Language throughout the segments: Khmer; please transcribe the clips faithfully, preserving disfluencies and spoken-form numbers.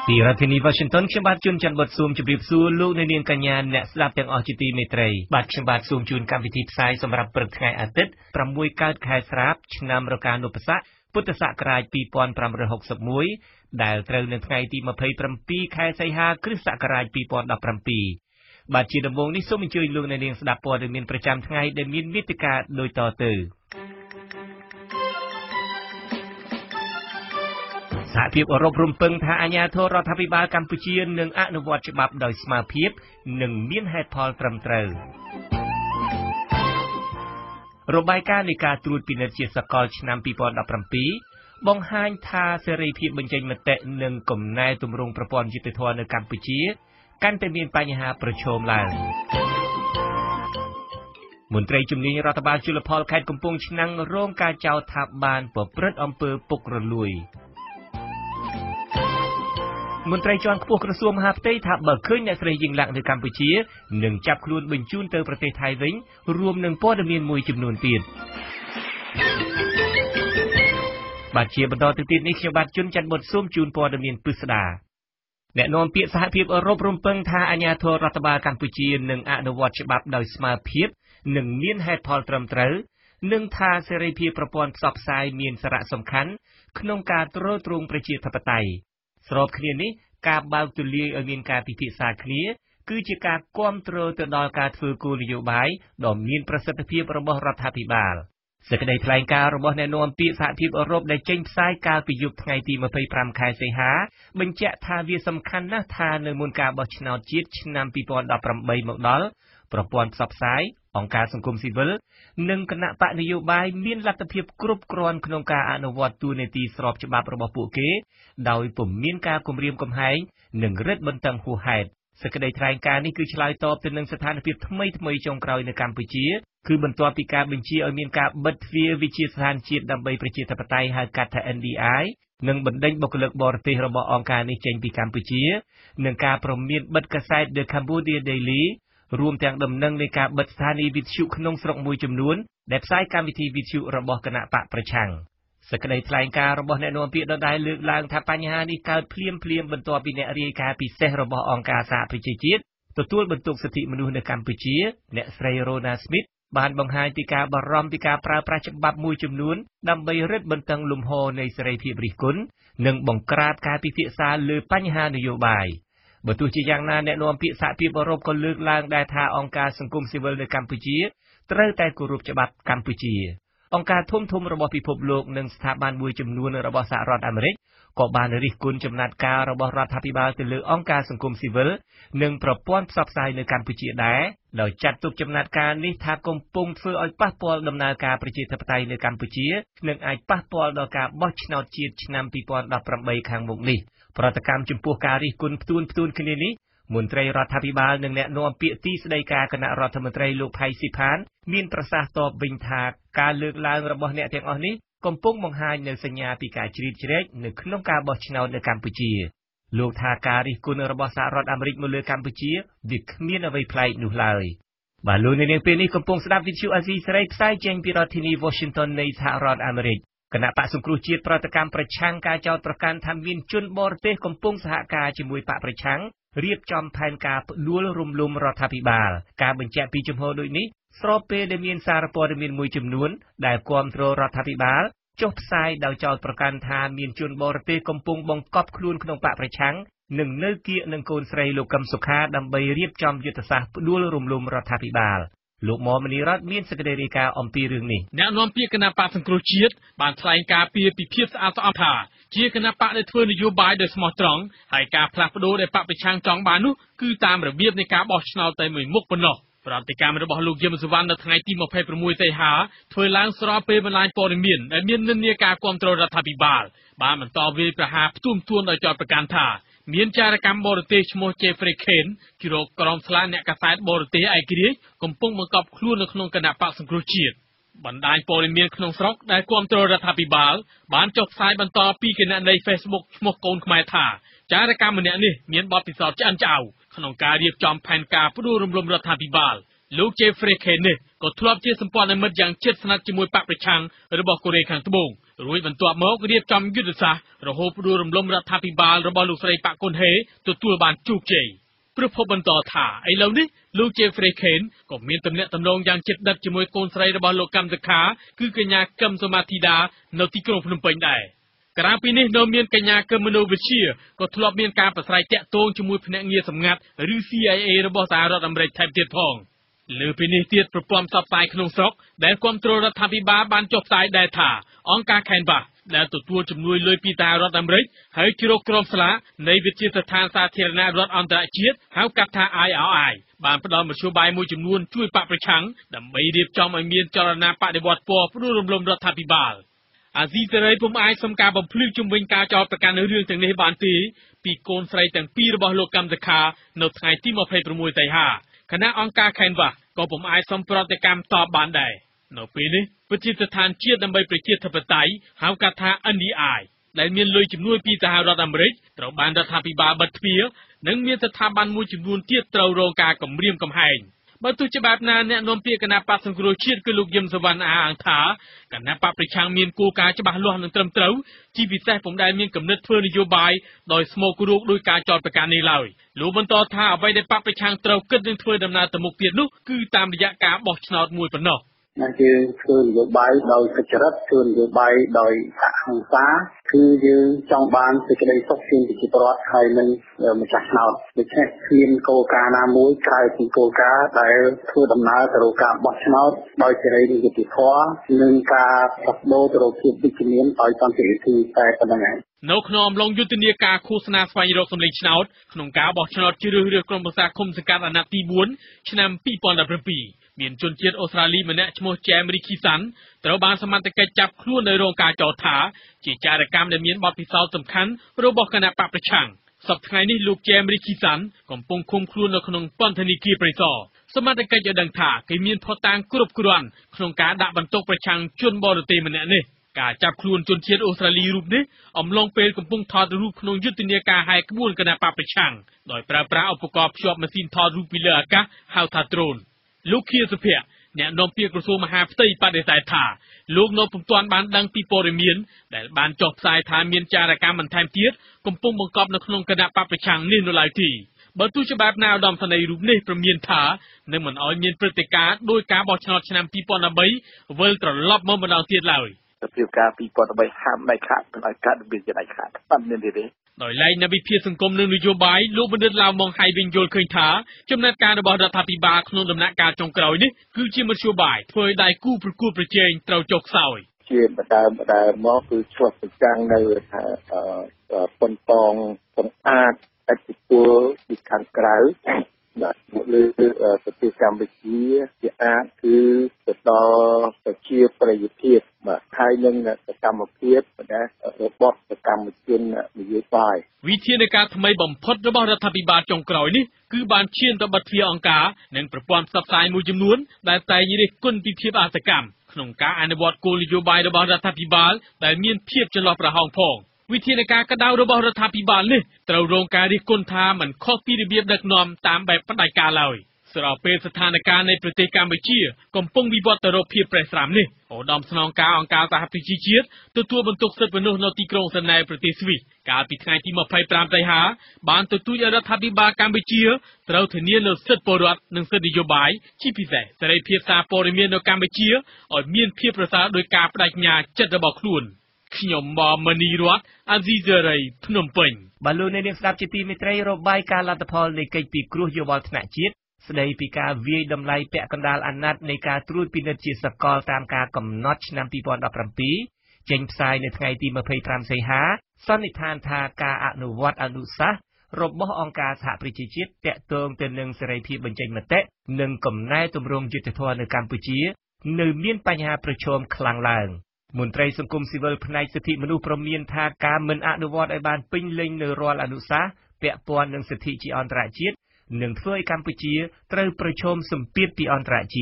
ពីរដ្ឋធានី Washington ខ្ញុំបាទជួនច័ន្ទបុតស៊ូមជម្រាបសួរលោកអ្នកនាងកញ្ញាអ្នកស្ដាប់ទាំងអស់ជាទីមេត្រីបាទខ្ញុំបាទសូមជូនកម្មវិធីផ្សាយសម្រាប់ព្រឹកថ្ងៃអាទិត្យប្រាំមួយកើតខែស្រាបឆ្នាំរកានុបស័កពុទ្ធសករាជពីរពាន់ប្រាំរយហុកសិបមួយដែលត្រូវនៅថ្ងៃទីម្ភៃប្រាំពីរខែសីហាគ្រិស្តសករាជពីរពាន់ដប់ប្រាំពីរបាទជាដំបូងនេះសូមអញ្ជើញលោកអ្នកនាងស្ដាប់ព័ត៌មានប្រចាំថ្ងៃដែលមានមេត្តាដូចតទៅសហភាពអឺរ៉ុបរំពឹងថាអាជ្ញាធររដ្ឋាភិបាលកម្ពុជានឹងអនុវត្តច្បាប់ដោយស្មារតីនិងមានហេតុផលត្រឹមត្រូវរបាយការណ៍នៃការត្រួតពិនិត្យជាសកលឆ្នាំពីរពាន់ដប់ប្រាំពីរបង្ហាញថាសេរីភាពបញ្ចេញមតិនិងកំណែទម្រង់ប្រព័ន្ធយុត្តិធម៌នៅកម្ពុជាកាន់តែមានបញ្ហាប្រឈមឡើងមន្ត្រីជំនាញរដ្ឋបាលជលផលខេត្តកំពង់ឆ្នាំងរងការចោទថាបានប្រព្រឹត្តអំពើពុករលួយមន្ត្រីជាន់ខ្ពស់ក្រសួងមហាផ្ទៃថាបើឃើញអ្នកស្រីយីងឡាក់នៅកម្ពុជានឹងចាប់ខ្លួនបញ្ជូនទៅប្រទេសថៃវិញរួមនឹងព័ត៌មានមួយចំនួនទៀតបាទជាបន្តទៅទៀតនេះខ្ញុំបាទជុនច័ន្ទបុតស៊ូមជូនព័ត៌មានពិស្ដាអ្នកនាំពាក្យសហភាពអឺរ៉ុបរំពឹងថាអាជ្ញាធររដ្ឋបាលកម្ពុជានឹងអនុវត្តច្បាប់ដោយស្មារតីនិងមានហេតុផលត្រឹមត្រូវនិងថាសេរីភាពប្រព័ន្ធផ្សព្វផ្សាយមានសារៈសំខាន់ក្នុងការទ្រទ្រង់ប្រជាធិបតេយ្យស្របគ្នានេះការបើកទូលាយឲ្យមានការពិភាក្សាគ្នាគឺជាការគាំទ្រទៅដល់ការធ្វើគោលនយោបាយដ៏មានប្រសិទ្ធភាពរបស់រដ្ឋាភិបាលសេចក្តីថ្លែងការណ៍របស់អ្នកនាំពាក្យសហភាពអឺរ៉ុបដែលចេញផ្សាយកាលពីយប់ថ្ងៃទីម្ភៃប្រាំខែសីហាបញ្ជាក់ថាវាសំខាន់ណាស់ថានៅមុនការបោះឆ្នោតជាតិឆ្នាំពីរពាន់ដប់ប្រាំបីមកដល់ប្រព័ន្ធផ្សព្វផ្សាយអង្គការសង្គមស៊ីវិលនិងគណៈបកនយោបាយមានលទ្ធភាពគ្រប់គ្រាន់ក្នុងការអនុវត្តតួនាទីស្របច្បាប់របស់ពួកគេដោយពុំមានការគំរាមកំហែងនិងរឹតបន្តឹងហួសហេតុសេចក្តីថ្លែងការណ៍នេះគឺឆ្លើយតបទៅនឹងស្ថានភាពថ្មីថ្មីចុងក្រោយនៅកម្ពុជាគឺបន្ទាប់ពីការបញ្ជាឲ្យមានការបិទទ្វារវិជាស្ថានជាតិដើម្បីប្រជាធិបតេយ្យហៅកាត់ថា N D I និងបណ្ដេញបុគ្គលិកបរទេសរបស់អង្គការនេះចេញពីកម្ពុជានិងការព្រមានបិទកាសែត The Cambodia Dailyរួមទាំងដំណឹងនៃការបិទស្ថានីយ៍វិទ្យុក្នុងស្រុកមួយចំនួនដែលផ្សាយកម្មវិធីវិទ្យុរបស់គណៈបកប្រឆាំងសេចក្តីថ្លែងការណ៍របស់អ្នកនាំពាក្យដដែលលើកឡើងថាបញ្ហានេះកើតភ្លាមភ្លាមបន្ទាប់ពីអ្នករាយការណ៍ពិសេសរបស់អង្គការសហប្រជាជាតិទទួលបន្ទុកសិទ្ធិមនុស្សនៅកម្ពុជាអ្នកស្រី Rona Smith បានបង្ហាញពីការបារម្ភពីការប្រើប្រាស់ច្បាប់មួយចំនួនដើម្បីរឹតបន្តឹងលំហនៃសេរីភាពរិះគន់និងបង្ក្រាបការពិភាក្សាលើបញ្ហានយោបាយបើទោះជាយ៉ាងណាអ្នកនាំពាក្យសហភាពអឺរ៉ុបក៏លើកឡើងដែរថាអង្គការសង្គមស៊ីវិលនៅកម្ពុជាត្រូវតែគោរពច្បាប់កម្ពុជាអង្គការធំធំរបស់ពិភពលោកនិងស្ថាប័នមួយចំនួនរបស់សហរដ្ឋអាមេរិកក៏បានរិះគន់ចំណាត់ការរបស់រដ្ឋាភិបាលទៅលើអង្គការសង្គមស៊ីវិលនិងប្រព័ន្ធផ្សព្វផ្សាយនៅកម្ពុជាដែរដោយចាត់ទុកចំណាត់ការនេះថាកំពុងធ្វើឲ្យប៉ះពាល់ដំណើរការប្រជាធិបតេយ្យនៅកម្ពុជានិងអាចប៉ះពាល់ដល់ការបោះឆ្នោតជាតិឆ្នាំពីរពាន់ដប់ប្រាំបីខាងមុខនេះប្រតិកម្មចំពោះការរិះគន់ផ្ទួនផ្ទួនគ្នានេះមន្ត្រីរដ្ឋាភិបាលនិងអ្នកនាំពាក្យទីស្តីការគណៈរដ្ឋមន្ត្រីលោកផៃស៊ីផានមានប្រសាសន៍តបវិញថាការលើកឡើងរបស់អ្នកទាំងអស់នេះកំពុងបង្ហាញនៅសញ្ញាពីការជ្រៀតជ្រែកនៅក្នុងការបោះឆ្នោតនៅកម្ពុជាលោកថាការរិះគន់របស់សហរដ្ឋអាមេរិកមកលើកម្ពុជាវាគ្មានអ្វីប្លែកនោះឡើយបាទលោកនាងពេលនេះកំពុងស្ដាប់វិទ្យុអាស៊ីសេរីផ្សាយចេញពីរដ្ឋធានី Washington នៃសហរដ្ឋអាមេរិកគណៈបកសង្គ្រោះជាតិប្រតិកម្មប្រឆាំងការចោទប្រកាន់ថាមានជនបរទេសកំពុងសហការជាមួយបកប្រឆាំងរៀបចំផែនការផ្ដួលរំលំរដ្ឋាភិបាលការបញ្ជាក់ពីជំហរដូចនេះស្របពេលដែលមានសារព័ត៌មានមួយចំនួនដែលគាំទ្ររដ្ឋាភិបាលចុះផ្សាយដោយចោទប្រកាន់ថាមានជនបរទេសកំពុងបង្កប់ខ្លួនក្នុងបកប្រឆាំងនិងនៅគៀកនឹងកូនស្រីលោកកឹមសុខាដើម្បីរៀបចំយុទ្ធសាស្ត្រផ្ដួលរំលំរដ្ឋាភិបាលលោកមមនីរតមានសេចក្តីរាយការណ៍អំពីរឿងនេះអ្នកនាំពាក្យគណៈបកសង្គ្រោះជាតិបានថ្លែងការពីពីភាពស្អាតស្អំថាជាគណៈបកដែលធ្វើនយោបាយដោយស្មោះត្រង់ហើយការផ្លាស់ប្ដូរដែលបកប្រឆាំងចង់បាននោះគឺតាមរបៀបនៃការបោះឆ្នោតតែមួយមុខប៉ុណ្ណោះប្រតិកម្មរបស់លោកយឹមសុវណ្ណនៅថ្ងៃទីម្ភៃប្រាំមួយសីហាធ្វើឡើងស្របពេលបណ្ដាញព័ត៌មានដែលមាននិន្នាការគាំទ្ររដ្ឋាភិបាលបានបន្តវាយប្រហារផ្ទួនផ្ទួនដោយចោទប្រកាន់ថាមានចារកម្មបរទេសឈ្មោះ Jeffrey Kane ជារកក្រមស្លាអ្នកកាសែតបរទេសឯករាជ្យកំពុងបង្កប់ខ្លួននៅក្នុងគណៈបកសង្គ្រោះជាតិបណ្ដាញព័ត៌មានក្នុងស្រុកដែលគាំទ្ររដ្ឋាភិបាលបានចុះផ្សាយបន្តពីគណនី Facebook ឈ្មោះកូនខ្មែរថាចារកម្មម្នាក់នេះមានបទពិសោធន៍ឆ្អិនឆ្អៅក្នុងការរៀបចំផែនការផ្ដួលរំលំរដ្ឋាភិបាលលោក Jeffrey Kane នេះក៏ធ្លាប់ជាសម្ព័ន្ធមិត្តយ៉ាងជិតស្និទ្ធជាមួយបកប្រឆាំងរបស់កូរ៉េខាងត្បូងរួចបន្ទាប់មករៀបចំយុទ្ធសាស្ត្ររហូតផ្ដួលរំលំរដ្ឋាភិបាលរបស់លោកស្រីប៉ាក់កុនហេទទួលបានជោគជ័យព្រឹទ្ធបន្តថាឥឡូវនេះលោក Jeffrey Kane ក៏មានទំនាក់ទំនងយ៉ាងជិតដិតជាមួយកូនស្រីរបស់លោកកម្មសខាគឺកញ្ញាកឹមសុមាធីតានៅទីក្រុងភ្នំពេញដែរក្រៅពីនេះនៅមានកញ្ញាកឹមមនោវិជ្ជាក៏ធ្លាប់មានការប្រស្រ័យទាក់ទងជាមួយភ្នាក់ងារសម្ងាត់ឬ C I A របស់សហរដ្ឋអាមេរិកថែមទៀតផងលើពីនេះទៀតប្រព័ន្ធផ្សព្វផ្សាយក្នុងស្រុកដែលគ្រប់គ្រងរដ្ឋាភិបាលបានចុះផ្សាយដែរថាអង្គការ Canvas ដែលទទួលជំនួយលុយពីសហរដ្ឋអាមេរិកហើយជ្រកក្រមស្លាកនៃវិទ្យាស្ថានសាធារណរដ្ឋអន្តរជាតិហៅកាត់ថា I R I បានផ្ដល់មធ្យោបាយមួយចំនួនជួយបកប្រឆាំងដើម្បីរៀបចំឲ្យមានចលនាបដិវត្តពណ៌ផ្ដួលរំលំរដ្ឋាភិបាលអាស៊ីសេរីពុំអាចសុំការបំភ្លឺជំវិញការចោទប្រកាន់នៅរឿងទាំងនេះបានទេពីកូនស្រីទាំងពីររបស់លោកកម្មសខានៅថ្ងៃទីยี่สิบหกសីហាគណៈអង្គការ Canvas ក៏ពុំអាចសុំប្រតិកម្មតបបានដែរនៅពេលនេះវិទ្យាស្ថានជាតិដើម្បីប្រជាធិបតេយ្យហៅកាត់ថា N D I ដែលមានលុយជំនួយពីសហរដ្ឋអាមេរិកត្រូវបានរដ្ឋាភិបាលបិទទ្វារនិងមានស្ថាប័នមួយចំនួនទៀតត្រូវរងការគំរាមកំហែងបើទោះជាបែបណាអ្នកនាំពាក្យគណៈបក្សសង្គ្រោះជាតិគឺលោកយឹមសវណ្ណអាអង្គថាគណៈបកប្រឆាំងមានគោលការណ៍ច្បាស់លាស់និងត្រឹមត្រូវជាពិសេសពុំដែលមានគំនិតធ្វើនយោបាយដោយស្មោកគ្រោកដោយការចោទប្រកាន់នេះឡើយលោកបន្តថាអ្វីដែលបកប្រឆាំងត្រូវគិតនឹងធ្វើដំណើរទៅមុខទៀតនោះគឺតាមរយៈការបោះឆ្នោតមួយប៉ុណ្ណោះយើងធ្វើនយោបាយដោយសុចរិតធ្វើនយោបាយដោយអហិង្សាគឺយើងចង់បានសេចក្តីសុខជូនប្រជាពលរដ្ឋហើយនឹងម្ចាស់ឆ្នោតដូច្នេះគ្មានគោលការណ៍ណាមួយក្រៅពីគោលការណ៍ដែលធ្វើដំណើរទៅរកការបោះឆ្នោតដោយសេរីនិងយុត្តិធម៌និងការផ្លាស់ប្ដូរទៅរកភាពវិជ្ជមានដោយសន្តិវិធីតែប៉ុណ្ណឹងឯងនៅក្នុងអំឡុងយុទ្ធនាការឃោសនាស្វែងរកសម្លេងឆ្នោតក្នុងការបោះឆ្នោតជ្រើសរើសក្រុមប្រឹក្សាឃុំសង្កាត់អាណត្តិទីបួនឆ្នាំยี่สิบสิบเจ็ดមានជនជាតិអូស្ត្រាលីម្នាក់ឈ្មោះ James Richardson ត្រូវបានសមត្ថកិច្ចចាប់ខ្លួននៅរោងការចោទថាជាចារកម្មដែលមានបទពិសោធន៍សំខាន់របស់គណៈបកប្រឆាំងសប្តាហ៍ថ្ងៃនេះលោក James Richardson កំពុងឃុំខ្លួននៅក្នុងពន្ធនាគារព្រៃសរសមត្ថកិច្ចឲ្យដឹងថាគេមានភស្តុតាងគ្រប់គ្រាន់ក្នុងការដាក់បន្ទុកប្រឆាំងជនបរទេសម្នាក់នេះការចាប់ខ្លួនជនជាតិអូស្ត្រាលីរូបនេះអំឡុងពេលកំពុងថតរូបក្នុងយុទ្ធនាការហែកក្បួនគណៈបកប្រឆាំងដោយប្រើប្រាស់ឧបករណ៍ភ្ជាប់ម៉ាស៊ីនថតរូបពីលើអាកាសហៅថា drone លោកខៀវសុភ័ក្រអ្នកនាំពាក្យក្រសួងមហាផ្ទៃបដិសេធថាលោកនៅពុំទាន់បានដឹងពីព័ត៌មានដែលបានចុះផ្សាយថាមានចារកម្មបន្ថែមទៀតកំពុងបង្កប់នៅក្នុងគណៈបកប្រឆាំងនេះនៅឡើយទេបើទោះជាបែបណាឧត្តមសេនីយ៍រូបនេះព្រមានថានឹងមិនអោយមានព្រឹត្តិការណ៍ដោយការបោះឆ្នោតឆ្នាំยี่สิบสิบสามវិលត្រឡប់មកម្ដងទៀតឡើយសភាពការยี่สิบสิบสามហាមដាច់ខាតមិនឲ្យកើតវិជាដាច់ខាតអត់មានទេដោយឡែកនៅវិភាគសង្គមនិងនយោបាយលោកបណ្ឌិតឡាវម៉ុងហៃវិញយល់ឃើញថាចំណាត់ការរបស់រដ្ឋាភិបាលក្នុងដំណាក់កាលចុងក្រោយនេះគឺជាមធ្យោបាយធ្វើឲ្យដៃគូប្រកួតប្រជែងត្រូវចុះខ្សោយជាបដើមបដើមមកគឺឆ្លោះប្រចាំងនៅថាប៉ុនប៉ងបង្អាតអធិពលពីខាងក្រៅបាទមកលើប្រទេសកម្ពុជាជាអាចគឺទៅដល់ប្រជាប្រិយភាពបាទហើយនឹងសកម្មភាពដែលរបស់សកម្មជននយោបាយវិធានការថ្មីបំផុតរបស់រដ្ឋាភិបាលចុងក្រោយនេះគឺបានឈានទៅបិទទ្វារអង្គការនិងប្រព័ន្ធផ្សព្វផ្សាយមួយចំនួនដែលតែងរិះគន់ពីភាពអសកម្មក្នុងការអនុវត្តគោលនយោបាយរបស់រដ្ឋាភិបាលដែលមានភាពចន្លោះប្រហោងផងវិធានការកដៅរបស់រដ្ឋាភិបាលនេះត្រូវរងការរិះគន់ថាមិនខុសពីរបៀបដឹកនាំតាមបែបផ្ដាច់ការឡើយស្របពេលស្ថានភាពនៃប្រទេសកម្ពុជាកំពុងវិវត្តទៅរកភាពប្រេះស្រាំនេះឧត្តមស្នងការអង្គការសហប្រជាជាតិទទួលបន្ទុកសិទ្ធិមនុស្សនៅទីក្រុងហ្សឺណែវប្រទេសស្វីសកាលពីថ្ងៃទីยี่สิบห้าសីហាបានទទូចឲ្យរដ្ឋាភិបាលកម្ពុជាត្រូវធានានូវសិទ្ធិពលរដ្ឋនិងសិទ្ធិនយោបាយជាពិសេសសេរីភាពសារព័ត៌មាននៅកម្ពុជាឲ្យមានភាពប្រសើរដោយការបដិញ្ញាចិត្តរបស់ខ្លួនខ្ញុំមកមនីរតអាស៊ីសេរីភ្នំពេញបាទលោកអ្នកនាងស្ដាប់ជាទីមេត្រីរបាយការណ៍លទ្ធផលនៃកិច្ចពិគ្រោះយោបល់ថ្នាក់ជាតិស្ដីពីការវាយតម្លៃពាក់កណ្ដាលអាណត្តិនៃការត្រួតពិនិត្យជាសកលតាមការកំណត់ឆ្នាំยี่สิบสิบเจ็ดចេញផ្សាយនៅថ្ងៃទីยี่สิบห้าសីហាសន្និដ្ឋានថាការអនុវត្តអនុសាសន៍របស់អង្គការសហប្រជាជាតិតាក់ទងទៅនឹងសេរីភាពបញ្ចេញមតិនិងកំណែទម្រង់យុត្តិធម៌នៅកម្ពុជានៅមានបញ្ហាប្រឈមខ្លាំងឡើងមន្ត្រីសង្គមស៊ីវិលផ្នែកសិទ្ធិមនុស្សព្រមានថាការមិនអនុវត្តឲ្យបានពេញលេញនៅរាល់អនុសាសន៍ពាក់ព័ន្ធនឹងសិទ្ធិជាអន្តរជាតិនឹងធ្វើឲ្យកម្ពុជាត្រូវប្រឈមសម្ពាធពីអន្តរជាតិ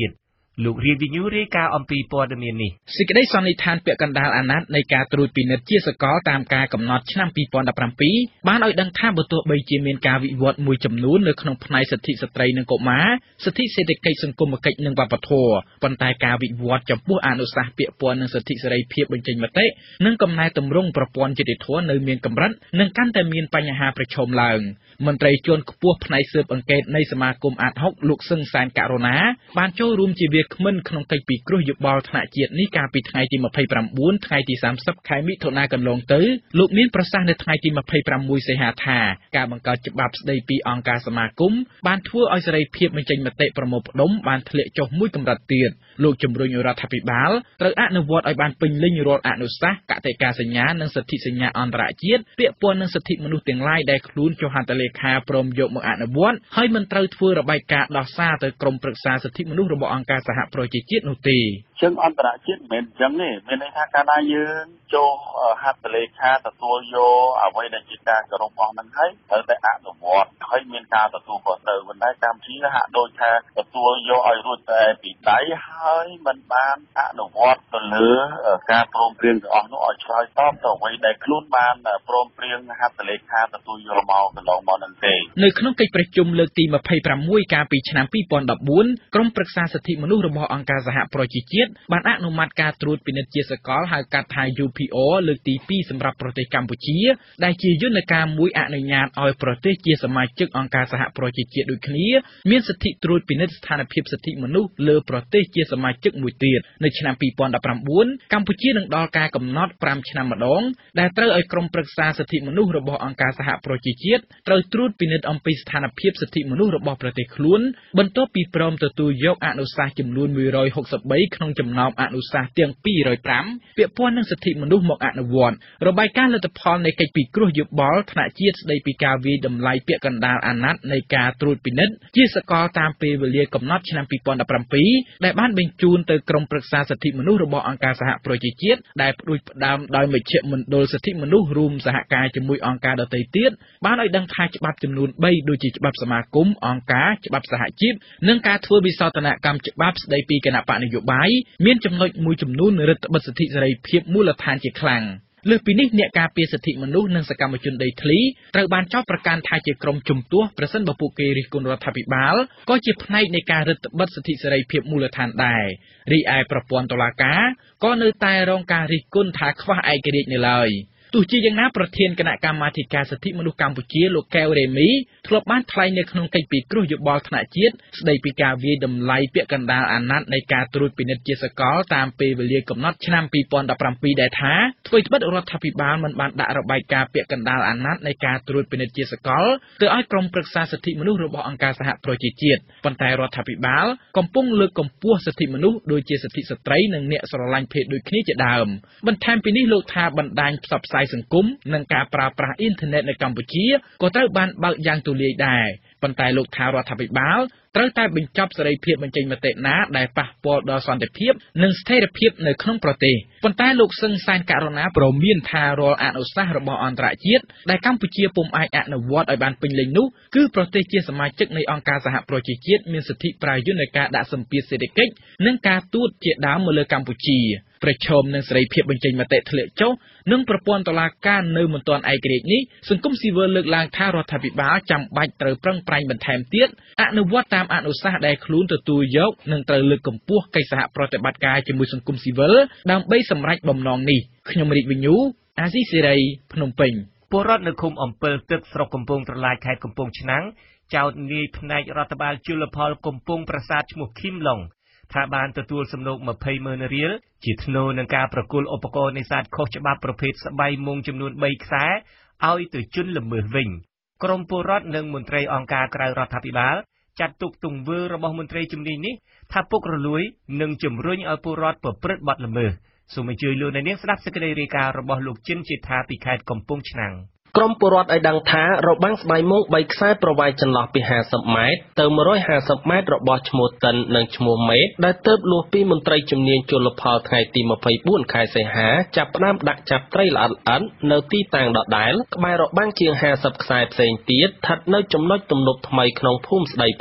លោករៀបវិញ្ញូរាយការណ៍អំពីព័ត៌មាននេះសេចក្តីសន្និដ្ឋានពាក់កណ្ដាលអាណត្តិនៃការត្រួតពិនិត្យជាសកលតាមការកំណត់ឆ្នាំពីរពាន់ដប់ប្រាំពីរបានឲ្យដឹងថាបើទោះបីជាមានការវិវត្តមួយចំនួននៅក្នុងផ្នែកសិទ្ធិស្ត្រីនិងកុមារសិទ្ធិសេដ្ឋកិច្ចសង្គមគិច្ចនិងវប្បធម៌ប៉ុន្តែការវិវត្តចំពោះអនុសាសន៍ពាក់ព័ន្ធនឹងសិទ្ធិសេរីភាពបញ្ចេញមតិនិងកំណែទម្រង់ប្រព័ន្ធយុត្តិធម៌នៅមានកម្រិតនិងកាន់តែមានបញ្ហាប្រឈមឡើងមន្ត្រីជាន់ខ្ពស់ផ្នែកស៊ើបអង្កេតនៃសមាគមអាតហុកលោកសឹងសានករណាបានចូលរួមជាវាគ្មិនក្នុងកិច្ចពិគ្រោះយោបល់ថ្នាក់ជាតិនេះកាលពីថ្ងៃទីម្ភៃប្រាំបួនថ្ងៃទីសាមសិបខែមិថុនាកន្លងទៅលោកមានប្រសាសន៍នៅថ្ងៃទីម្ភៃប្រាំមួយសីហាថាការបង្កើតច្បាប់ស្តីពីអង្គការសមាគមបានធ្វើឲ្យសេរីភាពបញ្ចេញមតិប្រមូលផ្ដុំបានធ្លាក់ចុះមួយកម្រិតទៀតលោកជំរុញរដ្ឋាភិបាលត្រូវអនុវត្តឲ្យបានពេញលេញរាល់អនុសាសន៍កតិកាសញ្ញានិងសិទ្ធិសញ្ញាអន្តរជាតិពាក់ព័ន្ធនឹងសិទ្ធិមនុស្សទាំងឡាយដែលខ្លួនចុះហត្ថលេខាព្រមយកមកអនុវត្តហើយមិនត្រូវធ្វើរបាយការណ៍ដោះសារទៅក្រុមប្រឹក្សាសិទ្ធិមនុស្សរបស់អង្គការសហប្រជាជាតិនោះទេជើងអន្តរជាតិមិនមែនអញ្ចឹងទេមានន័យថាកាលណាយើងចូលហត្ថលេខាទទួលយកអ្វីដែលជាការគោរពរបស់នឹងហើយត្រូវតែអនុវត្តហើយមានការទទួលខុសត្រូវប៉ុន្តែកម្ពុជាហាក់ដូចថាទទួលយកឲ្យរួចតែពីដៃហើយមិនបានអនុវត្តទៅលើការព្រមព្រៀងទាំងអស់នោះឲ្យឆ្លើយតបទៅអ្វីដែលខ្លួនបានព្រមព្រៀងហត្ថលេខាទទួលយកមកកន្លងមកនឹងទេនៅក្នុងកិច្ចប្រជុំលើកទីម្ភៃប្រាំមួយកាលពីឆ្នាំពីរពាន់ដប់បួនក្រុមប្រឹក្សាសិទ្ធិមនុស្សរបស់អង្គការសហប្រជាជាតិបានអនុម័តការត្រួតពិនិត្យជាសកលហៅកាត់ថា U P O លើកទីពីរសម្រាប់ប្រទេសកម្ពុជាដែលជាយន្តការមួយអនុញ្ញាតឲ្យប្រទេសជាសមាជិកអង្គការសហប្រជាជាតិដូចគ្នាមានសិទ្ធិត្រួតពិនិត្យស្ថានភាពសិទ្ធិមនុស្សលើប្រទេសជាសមាជិកមួយទៀតនៅឆ្នាំពីរពាន់ដប់ប្រាំបួនកម្ពុជានឹងដល់ការកំណត់ប្រាំឆ្នាំម្ដងដែលត្រូវឲ្យក្រុមប្រឹក្សាសិទ្ធិមនុស្សរបស់អង្គការសហប្រជាជាតិត្រូវត្រួតពិនិត្យអំពីស្ថានភាពសិទ្ធិមនុស្សរបស់ប្រទេសខ្លួនបន្ទាប់ពីព្រមទទួលយកអនុសាសន៍ចំនួនមួយរយហុកសិបបីក្នុងចំណោមអនុសាសន៍ទាំងពីររយប្រាំពាក់ព័ន្ធនឹងសិទ្ធិមនុស្សមកអនុវត្តរបាយការណ៍លទ្ធផលនៃកិច្ចពិគ្រោះយោបល់ថ្នាក់ជាតិស្តីពីការវាយតម្លៃពាក់កណ្ដាលអាណត្តិនៃការត្រួតពិនិត្យជាសកលតាមពេលវេលាកំណត់ឆ្នាំពីរពាន់ដប់ប្រាំពីរដែលបានបញ្ជូនទៅក្រុមប្រឹក្សាសិទ្ធិមនុស្សរបស់អង្គការសហប្រជាជាតិដែលផ្ដួចផ្ដើមដោយមជ្ឈមណ្ឌលសិទ្ធិមនុស្សរួមសហការជាមួយអង្គការដទៃទៀតបានឲ្យដឹងថាច្បាប់ចំនួនបីដូចជាច្បាប់សមាគមអង្គការច្បាប់សហជីពនិងការធ្វើវិសោធនកម្មច្បាប់ស្តីពីគណៈបកនយោបាយមានចំណុចមួយចំនួនរឹតបន្តឹងសិទ្ធិសេរីភាពមូលដ្ឋានជាខ្លាំងលើសពីនេះអ្នកការពារសិទ្ធិមនុស្សនិងសកម្មជនដីធ្លីត្រូវបានចោទប្រកាន់ថាជាក្រុមជំទាស់ប្រសិនបើពួកគេរិះគន់រដ្ឋាភិបាលក៏ជាផ្នែកនៃការរឹតបន្តឹងសិទ្ធិសេរីភាពមូលដ្ឋានដែររីឯប្រព័ន្ធតុលាការក៏នៅតែរងការរិះគន់ថាខ្វះឯករាជ្យនៅឡើយទោះជាយ៉ាងណាប្រធានគណៈកម្មាធិការសិទ្ធិមនុស្សកម្ពុជាលោកកែវរេមីធ្លាប់បានថ្លែងនៅក្នុងកិច្ចពិគ្រោះយោបល់ថ្នាក់ជាតិស្តីពីការវាយតម្លៃពាក់កណ្ដាលអាណត្តិនៃការត្រួតពិនិត្យជាសកលតាមពេលវេលាកំណត់ឆ្នាំពីរពាន់ដប់ប្រាំពីរដែរថាធ្វើត្បិតរដ្ឋាភិបាលមិនបានដាក់របាយការណ៍ពាក់កណ្ដាលអាណត្តិនៃការត្រួតពិនិត្យជាសកលទៅឲ្យក្រុមប្រឹក្សាសិទ្ធិមនុស្សរបស់អង្គការសហប្រជាជាតិប៉ុន្តែរដ្ឋាភិបាលកំពុងលើកកម្ពស់សិទ្ធិមនុស្សដូចជាសិទ្ធិស្ត្រីនិងអ្នកស្រឡាញ់ភេទដូចគ្នាជាដើមបន្ថែមពីនេះលោកថាបណ្ដាញផ្សព្វផ្សាយសង្គមនិងការប្រើប្រាស់អ៊ីនធឺណិតនៅកម្ពុជាក៏ត្រូវបានបើកយ៉ាងទូលាយដែរប៉ុន្តែលោកថារដ្ឋាភិបាលត្រូវតែបញ្ចប់សេរីភាពបញ្ចេញមតិណាដែលប៉ះពាល់ដល់សន្តិភាពនិងស្ថិរភាពនៅក្នុងប្រទេសប៉ុន្តែលោកសឹងសានករណាព្រមានថារាល់អនុសាសន៍របស់អន្តរជាតិដែលកម្ពុជាពុំអាចអនុវត្តឲ្យបានពេញលេញនោះគឺប្រទេសជាសមាជិកនៃអង្គការសហប្រជាជាតិមានសិទ្ធិប្រើយន្តការដាក់សម្ពាធសេដ្ឋកិច្ចនិងការទូតជាដើមមកលើកម្ពុជាប្រឈមនឹងសេរីភាពបញ្ចេញមតិធ្លាក់ចុះនិងប្រព័ន្ធតុលាការនៅមិនទាន់ឯករាជ្យនេះសង្គមស៊ីវិលលើកឡើងថារដ្ឋាភិបាលចាំបាច់ត្រូវប្រឹងប្រែងបន្ថែមទៀតអនុវត្តតាមអនុសាសន៍ដែលខ្លួនទទួលយកនិងត្រូវលើកកម្ពស់កិច្ចសហប្រតិបត្តិការជាមួយសង្គមស៊ីវិលដើម្បីសម្រេចបំណងនេះខ្ញុំរាជវិញ្ញូអាស៊ីសេរីភ្នំពេញពលរដ្ឋនៅឃុំអំពិលទឹកស្រុកកំពង់ត្រឡាចខេត្តកំពង់ឆ្នាំងចោទនាយផ្នែករដ្ឋបាលជលផលកំពង់ប្រាសាទឈ្មោះឃីមឡុងថាបានទទួលសំណូកម្ភៃម៉ឺនរៀលជាថ្នូរនឹងការប្រគល់ឧបករណ៍នេសាទខុសច្បាប់ប្រភេទស្បៃមុងចំនួនបីខ្សែឲ្យទៅជនល្មើសវិញក្រមពលរដ្ឋនិងមន្ត្រីអង្គការក្រៅរដ្ឋាភិបាលចាត់ទុកទង្វើរបស់មន្ត្រីជំនាញនេះថាពុករលួយនិងជំរុញឲ្យពលរដ្ឋប្រព្រឹត្តបទល្មើសសូមអញ្ជើញលោកអ្នកនាងស្ដាប់សេចក្តីរាយការណ៍របស់លោកចិនជាថាពីខេត្តកំពង់ឆ្នាំងក្រមពលរដ្ឋឲ្យដឹងថារបាំងស្បៃមុងបីខ្សែប្រវែងចន្លោះពីห้าสิบម៉ែត្រទៅmột trămห้าสิบម៉ែត្ររបស់ឈ្មោះតិននិងឈ្មោះមេតដែលទើបលួសពីមន្ត្រីជំនាញជលផលថ្ងៃទីยี่สิบสี่ខែសីហាចាប់ផ្ដើមដាក់ចាប់ត្រីល្អិតល្អិតនៅទីតាំងដដែលក្បែររបាំងជាងห้าสิบខ្សែផ្សេងទៀតស្ថិតនៅចំណុចទំនប់ថ្មីក្នុងភូមិស្ដីពន្លិច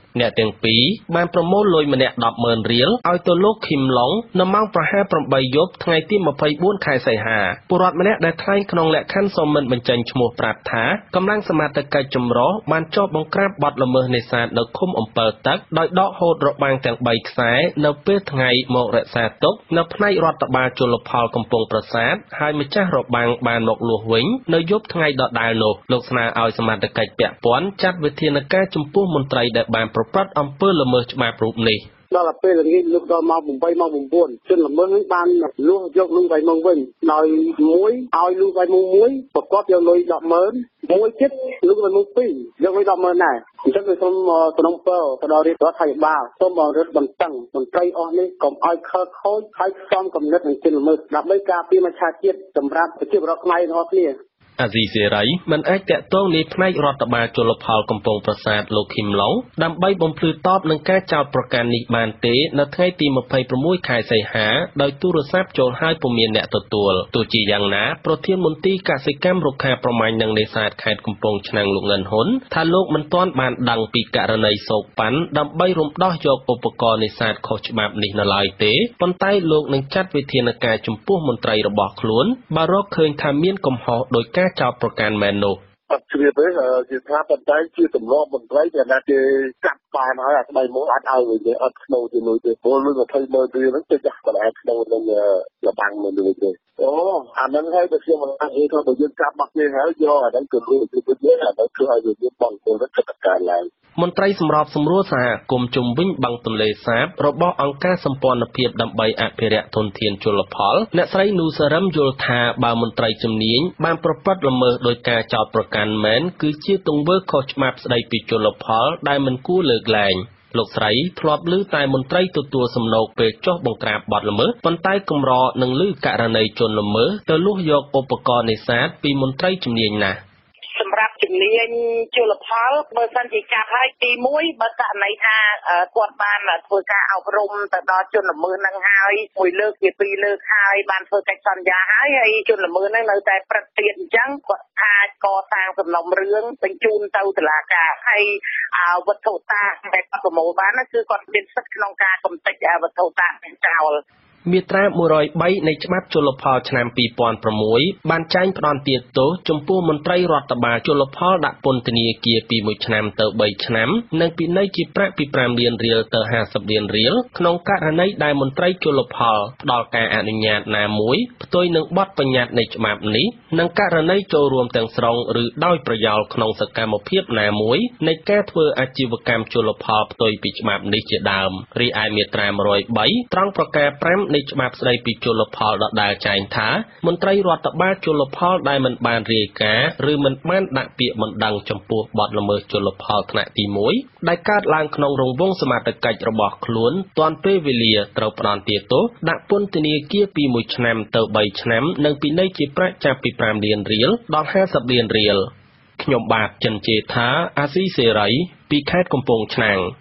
អ្នកទាំងពីរបានប្រមូលលុយម្នាក់ ដប់ម៉ឺន រៀលឲ្យទៅលោកឃីមឡុងនៅម៉ោងប្រហែល ប្រាំបី យប់ថ្ងៃទី ម្ភៃបួន ខែសីហាពលរដ្ឋម្នាក់ដែលថ្លែងក្នុងលក្ខខណ្ឌសូមមិនបញ្ចេញឈ្មោះប្រាប់ថាកម្លាំងសមត្ថកិច្ចចម្រុះបានចោទបង្ក្រាបបទល្មើសនេសាទនៅឃុំអំពិលទឹកដោយដកហូតរបាំងទាំង បី ខ្សែនៅពេលថ្ងៃមករក្សាទុកនៅផ្នែករដ្ឋបាលជលផលកំពង់ប្រាសាទហើយម្ចាស់របាំងបានមកលួសវិញនៅយប់ថ្ងៃដដែលនោះលោកស្នើឲ្យសមត្ថកិច្ចពាក់ព័ន្ធចាត់វិធានការចំពោះមន្ត្រីដែលបានប្រព្រឹត្តអំពើល្មើសច្បាប់រូបនេះដល់ពេលល្ងាចលុបដល់ម៉ោង 8 ម៉ោង 9 ជនល្មើសនឹងបានលួសយកលុយឲ្យមកវិញដោយមួយឲ្យលុយឲ្យមកមួយប្រកបយកលុយ ដប់ម៉ឺន មួយទៀតលុយឲ្យមកពីរយកលុយ ដប់ម៉ឺន ដែរអញ្ចឹងគឺសូមសំណូមពរទៅដល់រាជរដ្ឋាភិបាលសូមរឹតបន្តឹងមន្ត្រីអស់នេះកុំឲ្យខលខូចហើយផ្សំគំនិតនឹងជនល្មើសដើម្បីការពារមច្ឆជាតិសម្រាប់ប្រជាពលរដ្ឋខ្មែរទាំងអស់គ្នាអាស៊ីសេរីមិនអាចតាក់ទងនេះផ្នែករដ្ឋបាលជលផលកំពង់ប្រាសាទលោកឃីមឡុងដើម្បីបំភ្លឺតបនឹងការចោទប្រកាន់នេះបានទេនៅថ្ងៃទី ម្ភៃប្រាំមួយ ខែសីហាដោយទូរស័ព្ទចូលហើយពុំមានអ្នកទទួលទោះជាយ៉ាងណាប្រធានមន្ទីរកសិកម្មរុក្ខាប្រមាញ់និងនេសាទខេត្តកំពង់ឆ្នាំងលោកងិនហ៊ុនថាលោកមិនទាន់បានដឹងពីករណីសោកប៉ាន់ដើម្បីរំដោះយកឧបករណ៍នេសាទខុសច្បាប់នេះនៅឡើយទេប៉ុន្តែលោកនឹងចាត់វិធានការចំពោះមន្ត្រីរបស់ខ្លួនបើរកឃើញថាមានកំហុសដោយការចោទប្រកាន់មែននោះអត់ជ្រាបទេជាថាប៉ុន្តែជាទម្លាប់មន្ត្រីដែលណាគេកាត់បានហើយអាស្បែកមកអាចឲ្យវិញអត់ស្នូលជាមួយទេពលលុយ ម្ភៃម៉ឺន រៀលហ្នឹងទៅចាស់បណ្ដាស្នូលនឹងលបាំងនៅលើទេអូអាហ្នឹងហើយបើខ្ញុំមិនអាចនិយាយថាបើយើងចាប់បាក់គេហើយយកអាហ្នឹងទៅលុយទៅវិញអាហ្នឹងគឺឲ្យយើងបងពលរដ្ឋចាត់ការឡើងមន្ត្រីសម្របសម្រួលសហគមន៍ជុំវិញបឹងទន្លេសាបរបស់អង្គការសម្ព័ន្ធភាពដើម្បីអភិរក្សធនធានជលផលអ្នកស្រីនូសារ៉ឹមយល់ថាបើមន្ត្រីជំនាញបានប្រព្រឹត្តល្មើសដោយការចោទប្រកាន់មែនគឺជាទង្វើខុសច្បាប់ស្តីពីជលផលដែលមិនគួរលើកលែងលោកស្រីធ្លាប់ឮតែមន្ត្រីទទួលសំណូកពេលចុះបង្ក្រាបបទល្មើសប៉ុន្តែកម្រនឹងឮករណីជនល្មើសទៅលួសយកឧបករណ៍នេសាទពីមន្ត្រីជំនាញណាស់សម្រាប់ជំនាញជលផលបើសិនជាចាប់ហើយទីមួយបើករណីថាគាត់បានធ្វើការអប់រំទៅដល់ជនល្មើសនឹងហើយមួយលើកជាពីរលើកហើយបានធ្វើកិច្ចសន្យាហើយហើយជនល្មើសនឹងនៅតែព្រឹកទៀតអញ្ចឹងគាត់អាចកសាងសំណុំរឿងបញ្ជូនទៅតុលាការហើយវត្ថុតាដែលគាត់ប្រមូលបានគឺគាត់មានសិទ្ធិក្នុងការកំទេចវត្ថុតាទាំងចោលមាត្រា មួយរយបី នៃច្បាប់ជលផលឆ្នាំ ពីរពាន់ប្រាំមួយ បានចែងផ្តន្ទាទោសចំពោះមន្ត្រីរដ្ឋបាលជលផលដាក់ពន្ធនាគារពីមួយឆ្នាំទៅបីឆ្នាំនិងពិន័យជាប្រាក់ពីប្រាំលានរៀលទៅហាសិបលានរៀលក្នុងករណីដែលមន្ត្រីជលផលផ្តល់ការអនុញ្ញាតណាមួយផ្ទុយនឹងបទបញ្ញត្តិនៃច្បាប់នេះនិងករណីចូលរួមទាំងស្រុងឬដោយប្រយោលក្នុងសកម្មភាពណាមួយនៃការធ្វើអាជីវកម្មជលផលផ្ទុយពីច្បាប់នេះជាដើមរីឯមាត្រា មួយរយបី ត្រង់ប្រការប្រាំនៃច្បាប់ស្តីពីជលផលដដែលចែងថាមន្ត្រីរដ្ឋបាលជលផលដែលមិនបានរាយការណ៍ឬមិនបានដាក់ពាក្យបណ្ដឹងចំពោះបទល្មើសជលផលថ្នាក់ទីមួយដែលកើតឡើងក្នុងរង្វង់សមត្ថកិច្ចរបស់ខ្លួនទាន់ពេលវេលាត្រូវផ្តន្ទាទោសដាក់ពន្ធនាគារពីមួយឆ្នាំទៅបីឆ្នាំនិងពិន័យជាប្រាក់ចាប់ពីប្រាំលានរៀលដល់ហាសិបលានរៀលខ្ញុំបាទចិនជេថាអាស៊ីសេរីពីខេត្តកំពង់ឆ្នាំង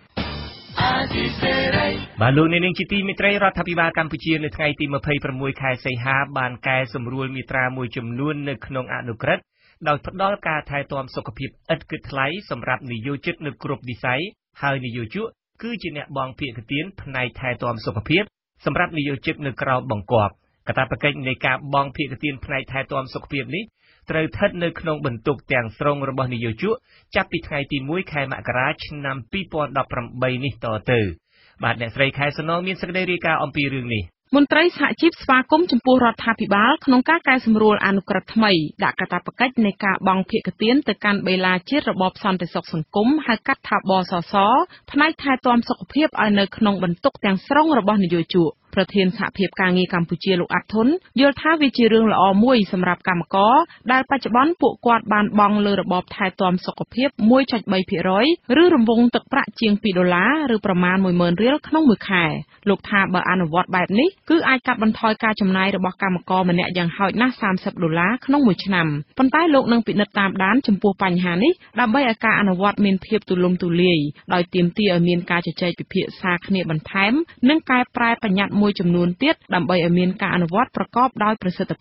បាទលោកនាងជាទីមេត្រីរដ្ឋាភិបាលកម្ពុជានៅថ្ងៃទី ម្ភៃប្រាំមួយ ខែសីហាបានកែសម្រួលមាត្រាមួយចំនួននៅក្នុងអនុក្រឹត្យដោយផ្ដល់ការថែទាំសុខភាពឥតគិតថ្លៃសម្រាប់និយោជិតនៅគ្រប់វិស័យហើយនិយោជកគឺជាអ្នកបង់ភាគទានផ្នែកថែទាំសុខភាពសម្រាប់និយោជិតនៅក្រៅបង្គាប់កាតព្វកិច្ចនៃការបង់ភាគទានផ្នែកថែទាំសុខភាពនេះត្រូវស្ថិតនៅក្នុងបន្ទុកទាំងស្រុងរបស់និយោជកចាប់ពីថ្ងៃទីមួយ ខែមករាឆ្នាំពីរពាន់ដប់ប្រាំបីនេះតទៅបាទអ្នកស្រីខែសនងមានសេចក្តីរាយការណ៍អំពីរឿងនេះមន្ត្រីសហជីពស្វាគមន៍ចំពោះរដ្ឋាភិបាលក្នុងការកែសម្រួលអនុក្រឹត្យថ្មីដាក់កាតព្វកិច្ចនៃការបង់ភាគទានទៅកាន់បេឡាជាតិរបបសន្តិសុខសង្គមហៅកាត់ថាបសសផ្នែកថែទាំសុខភាពឲ្យនៅក្នុងបន្ទុកទាំងស្រុងរបស់និយោជកប្រធានសហភាពការងារកម្ពុជាលោកអាត់ធុនយល់ថាវាជារឿងល្អមួយសម្រាប់កម្មករដែលបច្ចុប្បន្នពួកគាត់បានបង់លើរបបថែទាំសុខភាព មួយចុចបីភាគរយ ឬរង្វង់ទឹកប្រាក់ជាងពីរដុល្លារឬប្រមាណ មួយម៉ឺនរៀលក្នុងមួយខែលោកថាបើអនុវត្តបែបនេះគឺអាចកាត់បន្ថយការចំណាយរបស់កម្មករម្នាក់យ៉ាងហោចណាស់សាមសិបដុល្លារក្នុងមួយឆ្នាំប៉ុន្តែលោកនឹងពិនិត្យតាមដានចំពោះបញ្ហានេះដើម្បីឲ្យការអនុវត្តមានភាពទូលំទូលាយដោយទាមទារឲ្យមានការជជែកពិភាក្សាគ្នាបន្ថែមនិងកែប្រែបញ្ញត្តិមួយចំនួនទៀតដើម្បីឲ្យមានការអនុវត្តប្រកបដោយប្រសិទ្ធភាព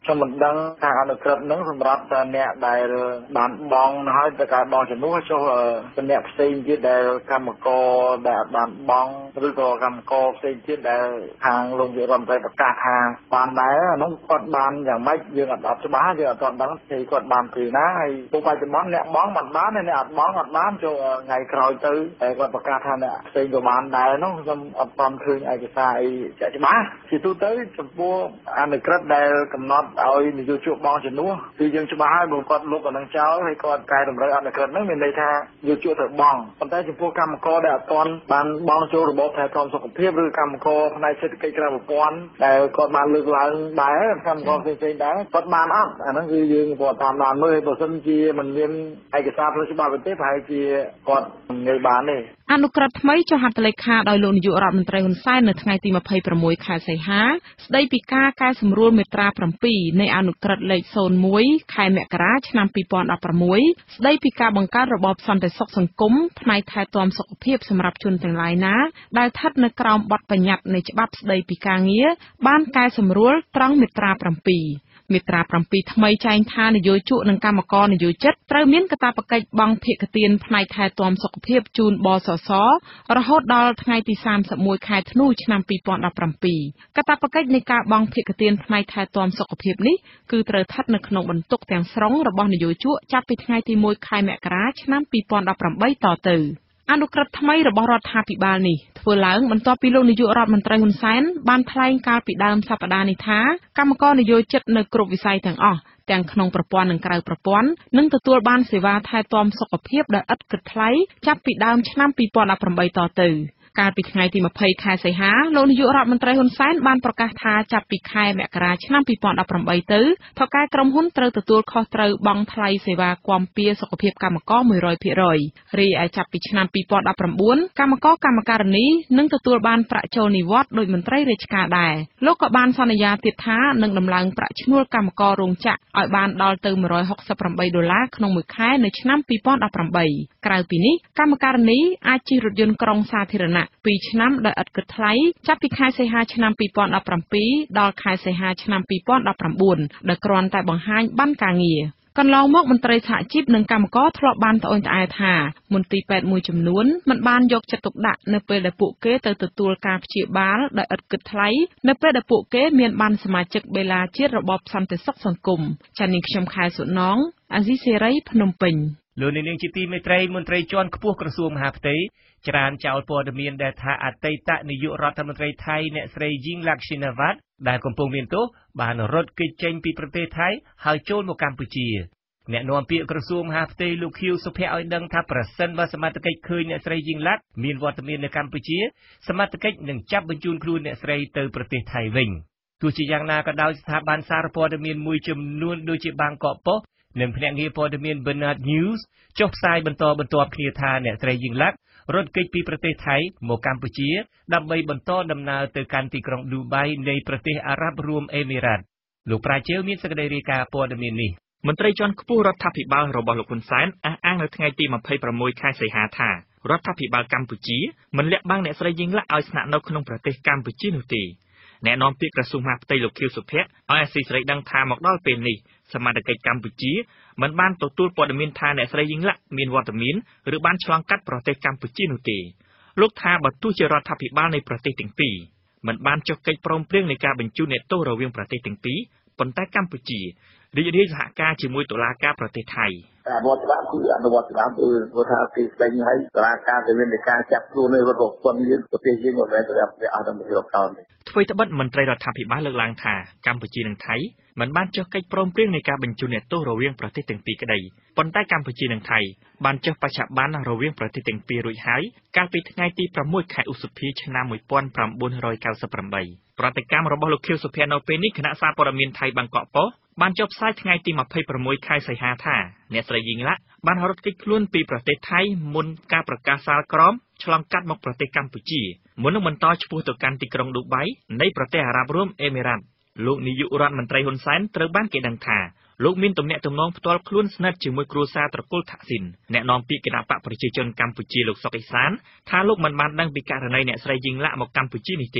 ខ្ញុំមិនដឹងថាអនុក្រឹត្យនឹងសម្រាប់តែអ្នកដែលបានបងហើយទៅការបងជំនួសចុះអ្នកផ្សេងទៀតដែលកម្មករដែលបានបងឬក៏កម្មករផ្សេងទៀតដែលខាងលោកនាយករដ្ឋមន្ត្រីប្រកាសថាបានដែរអានោះគាត់បានយ៉ាងម៉េចយើងអត់អត់ច្បាស់យើងអត់ដឹងទេគាត់បានពីណាហើយពុកបច្ចុប្បន្នអ្នកបងមិនបានអ្នកអត់បងអត់បានចូលថ្ងៃក្រោយទៅតែគាត់ប្រកាសថាអ្នកផ្សេងក៏បានដែរនោះខ្ញុំអត់បានឃើញឯកសារអីជាក់ច្បាស់ជាទូទៅចំពោះអនុក្រឹត្យដែលកំណត់ឲ្យនយោជកបងជំនួសគឺយើងច្បាស់ហើយបើគាត់លុបអានឹងចោលហើយគាត់កែតម្រូវអនុក្រឹត្យហ្នឹងមានន័យថានយោជកត្រូវបងប៉ុន្តែចំពោះកម្មករដែលអត់ទាន់បានបងចូលរបបថែទាំសុខភាពឬកម្មករផ្នែកសេដ្ឋកិច្ចក្រៅប្រព័ន្ធដែលគាត់បានលើកឡើងដែរកម្មករផ្សេងៗដែរគាត់បានអត់អាហ្នឹងគឺយើងគាត់តាមដានមើលបើសិនជាមិនមានឯកសារផ្លូវច្បាប់ទេប្រហែលជាគាត់មិនងាយបានទេអនុក្រឹត្យថ្មីចុះហត្ថលេខាដោយលោកនាយករដ្ឋមន្ត្រីហ៊ុនសែននៅថ្ងៃទីยี่สิบหกខែសីហាស្ដីពីការកែសម្រួលមាត្រាเจ็ดនៃអនុក្រឹត្យលេខศูนย์หนึ่งខែមករាឆ្នាំยี่สิบสิบหกស្ដីពីការបង្កើតរបបសន្តិសុខសង្គមផ្នែកថែទាំសុខភាពសម្រាប់ជនទាំងឡាយណាដែលស្ថិតនៅក្រោមបទបញ្ញត្តិនៃច្បាប់ស្ដីពីការងារបានកែសម្រួលត្រង់មាត្រាเจ็ดមាត្រាเจ็ดថ្មីចែងថានយោជកនិងកម្មករនយោជិតត្រូវមានកាតព្វកិច្ចបង់ភាគទានផ្នែកថែទាំសុខភាពជូនបសសរហូតដល់ថ្ងៃទីសាមសិបមួយខែធ្នូឆ្នាំยี่สิบสิบเจ็ดកាតព្វកិច្ចនៃការបង់ភាគទានផ្នែកថែទាំសុខភាពនេះគឺត្រូវស្ថិតនៅក្នុងបន្ទុកទាំងស្រុងរបស់នយោជកចាប់ពីថ្ងៃទីមួយខែមករាឆ្នាំยี่สิบสิบแปดតទៅអនុក្រឹត្យថ្មីរបស់រដ្ឋាភិបាលនេះធ្វើឡើងបន្ទាប់ពីលោកនាយករដ្ឋមន្ត្រីហ៊ុនសែនបានថ្លែងកាលពីដើមសប្តាហ៍នេះថាកម្មករនយោជិតនៅគ្រប់វិស័យទាំងអស់ទាំងក្នុងប្រព័ន្ធនិងក្រៅប្រព័ន្ធនឹងទទួលបានសេវាថែទាំសុខភាពដោយឥតគិតថ្លៃចាប់ពីដើមឆ្នាំยี่สิบสิบแปดតទៅកាលពីថ្ងៃទីยี่สิบខែសីហាលោកនាយករដ្ឋមន្ត្រីហ៊ុនសែនបានប្រកាសថាចាប់ពីខែមករាឆ្នាំยี่สิบสิบแปดទៅថៅកែក្រុមហ៊ុនត្រូវទទួលខុសត្រូវបង់ថ្លៃសេវាគាំពារសុខភាពកម្មករមួយរយភាគរយ រីឯចាប់ពីឆ្នាំยี่สิบสิบเก้าកម្មករកម្មការិនីនឹងទទួលបានប្រាក់ចូលនិវត្តន៍ដោយមន្ត្រីរាជការដែរលោកក៏បានសន្យាទៀតថានឹងដំឡើងប្រាក់ឈ្នួលកម្មកររោងចក្រឲ្យបានដល់ទៅone hundred sixty-eightដុល្លារក្នុងមួយខែនៅឆ្នាំยี่สิบสิบแปดក្រៅពីនេះកម្មការិនីអាចជិះរថយន្តក្រុងសាធារណៈពីរឆ្នាំដោយឥតគិតថ្លៃចាប់ពីខែសីហាឆ្នាំยี่สิบสิบเจ็ดដល់ខែសីហាឆ្នាំยี่สิบสิบเก้าដោយគ្រាន់តែបង្ហាញប័ណ្ណការងារកន្លងមកមន្ត្រីសហជីពនិងកម្មករធ្លាប់បានត្អូញត្អែថាមន្ទីរពេទ្យមួយចំនួនមិនបានយកចិត្តទុកដាក់នៅពេលដែលពួកគេទៅទទួលការព្យាបាលដោយឥតគិតថ្លៃនៅពេលដែលពួកគេមានប័ណ្ណសមាជិកបេឡាជាតិរបបសន្តិសុខសង្គមចា៎នាងខ្ញុំខែសុណងអាស៊ីសេរីភ្នំពេញលោកនាងជាទីមេត្រីមន្ត្រីជាន់ខ្ពស់ក្រសួងមហាផ្ទៃច្រានចោលព័ត៌មានដែលថាអតីតនាយករដ្ឋមន្ត្រីថៃអ្នកស្រីយីងឡាក់ស៊ីណាវ៉ាត់ដែលកំពុងមានទោសបានរត់គេចចេញពីប្រទេសថៃហើយចូលមកកម្ពុជាអ្នកនាំពាក្យក្រសួងមហាផ្ទៃលោកខៀវសុភ័ក្រឲ្យដឹងថាប្រសិនបើសមត្ថកិច្ចឃើញអ្នកស្រីយីងឡាក់មានវត្តមាននៅកម្ពុជាសមត្ថកិច្ចនឹងចាប់បញ្ជូនខ្លួនអ្នកស្រីទៅប្រទេសថៃវិញទោះជាយ៉ាងណាក៏ដោយស្ថាប័នសារព័ត៌មានមួយចំនួនដូចជាបាងកកប៉ុស្តិ៍និងភ្នាក់ងារព័ត៌មាន Bernard News ចុះផ្សាយបន្តបន្ទាប់គ្នាថាអ្នកស្រីយីងឡាក់រត់គេចពីប្រទេសថៃមកកម្ពុជាដើម្បីបន្តដំណើរទៅកាន់ទីក្រុងឌូបៃនៃប្រទេសអារ៉ាប់រួមអេមីរ៉ាតលោកប្រាជើមានសេចក្តីរាយការណ៍ព័ត៌មាននេះមន្ត្រីជាន់ខ្ពស់រដ្ឋាភិបាលរបស់លោកហ៊ុនសែនអះអាងនៅថ្ងៃទីยี่สิบหกខែសីហាថារដ្ឋាភិបាលកម្ពុជាមិនលាក់បាំងអ្នកស្រីយីងឡាក់ឲ្យស្នាក់នៅក្នុងប្រទេសកម្ពុជានោះទេអ្នកនាំពាក្យក្រសួងមហាផ្ទៃលោកខៀវសុភ័ក្រឲ្យអាស៊ីសេរីដឹងថាមកដល់ពេលនេះសមាជិកកម្ពុជាមិនបានទទួលព័ត៌មានថាអ្នកស្រីយីងឡាក់មានវត្តមានឬបានឆ្លងកាត់ប្រទេសកម្ពុជានោះទេលោកថាបើទោះជារដ្ឋាភិបាលនៃប្រទេសទាំងពីរមិនបានចុះកិច្ចព្រមព្រៀងនៃការបញ្ជូនអ្នកទោសរវាងប្រទេសទាំងពីរប៉ុន្តែកម្ពុជារីករាយសហការជាមួយតុលាការប្រទេសថៃអនុវត្តច្បាប់គឺអនុវត្តច្បាប់គឺគាត់ថាពីស្ដែងហើយតុលាការទៅមានការចាប់ខ្លួននៅរដ្ឋពលយើងប្រទេសយើងមិនមែនទៅអស់តែមួយរកតនអ្វីត្បិតមន្ត្រីរដ្ឋាភិបាលលើកឡើងថាកម្ពុជានិងថៃមិនបានចុះកិច្ចព្រមព្រៀងនៃការបញ្ជូនអ្នកទោសរវាងប្រទេសទាំងពីរក្តីប៉ុន្តែកម្ពុជានិងថៃបានចុះបច្ចប័នរវាងប្រទេសទាំងពីររួចហើយកាលពីថ្ងៃទីsáuខែឧសភាឆ្នាំnineteen ninety-eightប្រតិកម្មរបស់លោកខៀវសុភ័ក្រនៅពេលនេះគណៈសារព័ត៌មានថៃបាងកកប៉ុស្តិ៍បានចុះផ្សាយថ្ងៃទីยี่สิบหกខែសីហាថាអ្នកស្រីយីងឡាក់បានរត់គេចខ្លួនពីប្រទេសថៃមុនការប្រកាសសាលក្រមឆ្លងកាត់មកប្រទេសកម្ពុជាមុននឹងបន្តឆ្ពោះទៅកាន់ទីក្រុងឌូបៃនៃប្រទេសអារ៉ាប់រួមអេមីរ៉ាតលោកនាយករដ្ឋមន្ត្រីហ៊ុនសែនត្រូវបានគេដឹងថាលោកមានទំនាក់ទំនងផ្ទាល់ខ្លួនស្និទ្ធជាមួយគ្រួសារត្រកូលថាក់ស៊ីនអ្នកនាំពាក្យគណៈបកប្រជាជនកម្ពុជាលោកសុកអេសានថាលោកមិនបានដឹងពីករណីអ្នកស្រីយីងឡាក់មកកម្ពុជានេះទេ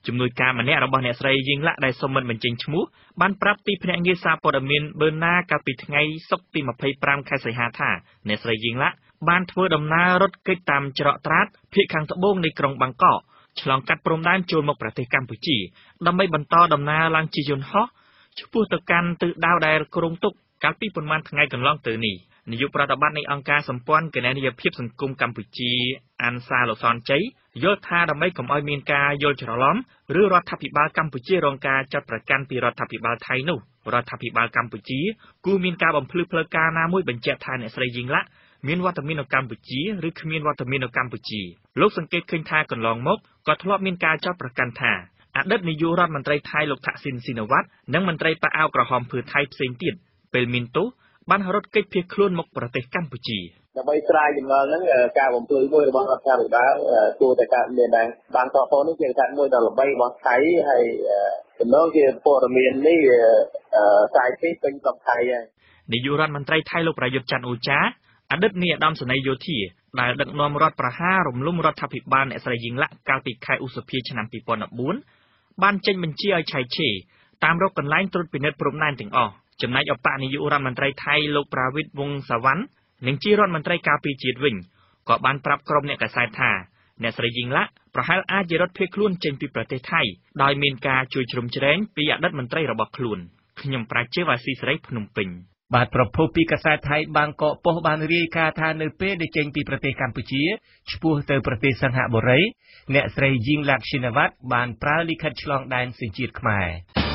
ជំនួយការម្នាក់របស់អ្នកស្រីយីងឡាក់ដែលសុំមិនបញ្ចេញឈ្មោះបានប្រាប់ទីភ្នាក់ងារសារព័ត៌មានបឺណាកាលពីថ្ងៃសុក្រទីម្ភៃប្រាំខែសីហាថាអ្នកស្រីយីងឡាក់បានធ្វើដំណើររត់គេចតាមច្រកត្រាតភាគខាងត្បូងនៃក្រុងបាងកកឆ្លងកាត់ព្រំដែនចូលមកប្រទេសកម្ពុជាដើម្បីបន្តដំណើរឡើងជាយន្តហោះឆ្ពោះទៅកាន់ទិសដៅដែលគ្រោងទុកកាលពីប៉ុន្មានថ្ងៃកន្លងទៅនេះនាយកប្រតិបត្តិនៃអង្គការសម្ព័ន្ធគណនេយ្យភាពសង្គមកម្ពុជាអានសាឡូសនជ័យយល់ថាដើម្បីកុំឲ្យមានការយល់ច្រឡំឬរដ្ឋាភិបាលកម្ពុជារងការចាត់ប្រកាន់ពីរដ្ឋាភិបាលថៃនោះរដ្ឋាភិបាលកម្ពុជាគួរមានការបំភ្លឺផ្លូវការណាមួយបញ្ជាក់ថាអ្នកស្រីយីងឡាក់មានវត្តមាននៅកម្ពុជាឬគ្មានវត្តមាននៅកម្ពុជាលោកសង្កេតឃើញថាកន្លងមកក៏ធ្លាប់មានការចាត់ប្រកាន់ថាអតីតនាយករដ្ឋមន្ត្រីថៃលោកថាក់ស៊ីនស៊ីណាវ៉ាត់និងមន្ត្រីប៉ាអាវក្រហមភឿថៃផ្សេងទៀតពេលមានទោសបានរត់គេចភៀសខ្លួនមកប្រទេសកម្ពុជាដើម្បីស្រាយចម្ងល់ហ្នឹងការបំភ្លឺមួយរបស់រដ្ឋាភិបាលគួរតែកើតមានដែរបានកកនេះជាកាត់មួយដ៏ល្បីរបស់ថៃហើយចំណងជាព័ត៌មាននេះខ្សែពីពេញស្រុកថៃហើយនាយករដ្ឋមន្ត្រីថៃលោកប្រយុទ្ធច័ន្ទអូចាអតីតនាយឧត្តមសេនីយ៍យោធាដែលដឹកនាំរដ្ឋប្រហាររំលំរដ្ឋាភិបាលអ្នកស្រីយីងឡាក់កាលពីខែឧសភាឆ្នាំពីរពាន់បួនបានចេញបញ្ជាឲ្យឆៃឆេតាមរកកន្លែងត្រួតពិនិត្យព្រំដែនទាំងអស់ចំណែកអបនាយករដ្ឋមន្ត្រីថៃលោកប្រាវិតវង្សសាវណ្ណនិងជារដ្ឋមន្ត្រីការពារជាតិវិញក៏បានប្រាប់ក្រុមអ្នកកាសែតថាអ្នកស្រីយីងឡាក់ប្រហែលអាចជារត់ភៀសខ្លួនចេញពីប្រទេសថៃដោយមានការជួយជ្រោមជ្រែងពីអតីតមន្ត្រីរបស់ខ្លួនខ្ញុំប្រាជ្ញាវ៉ាស៊ីសេរីភ្នំពេញបាទប្រភពពីកាសែតថៃបាងកកប៉ុស្តិ៍បានរាយការណ៍ថានៅពេលដែលចេញពីប្រទេសកម្ពុជាឆ្ពោះទៅប្រទេសសិង្ហបុរីអ្នកស្រីយីងឡាក់ស៊ីណាវ៉ាត់បានប្រើលិខិតឆ្លងដែនសញ្ជាតិខ្មែរ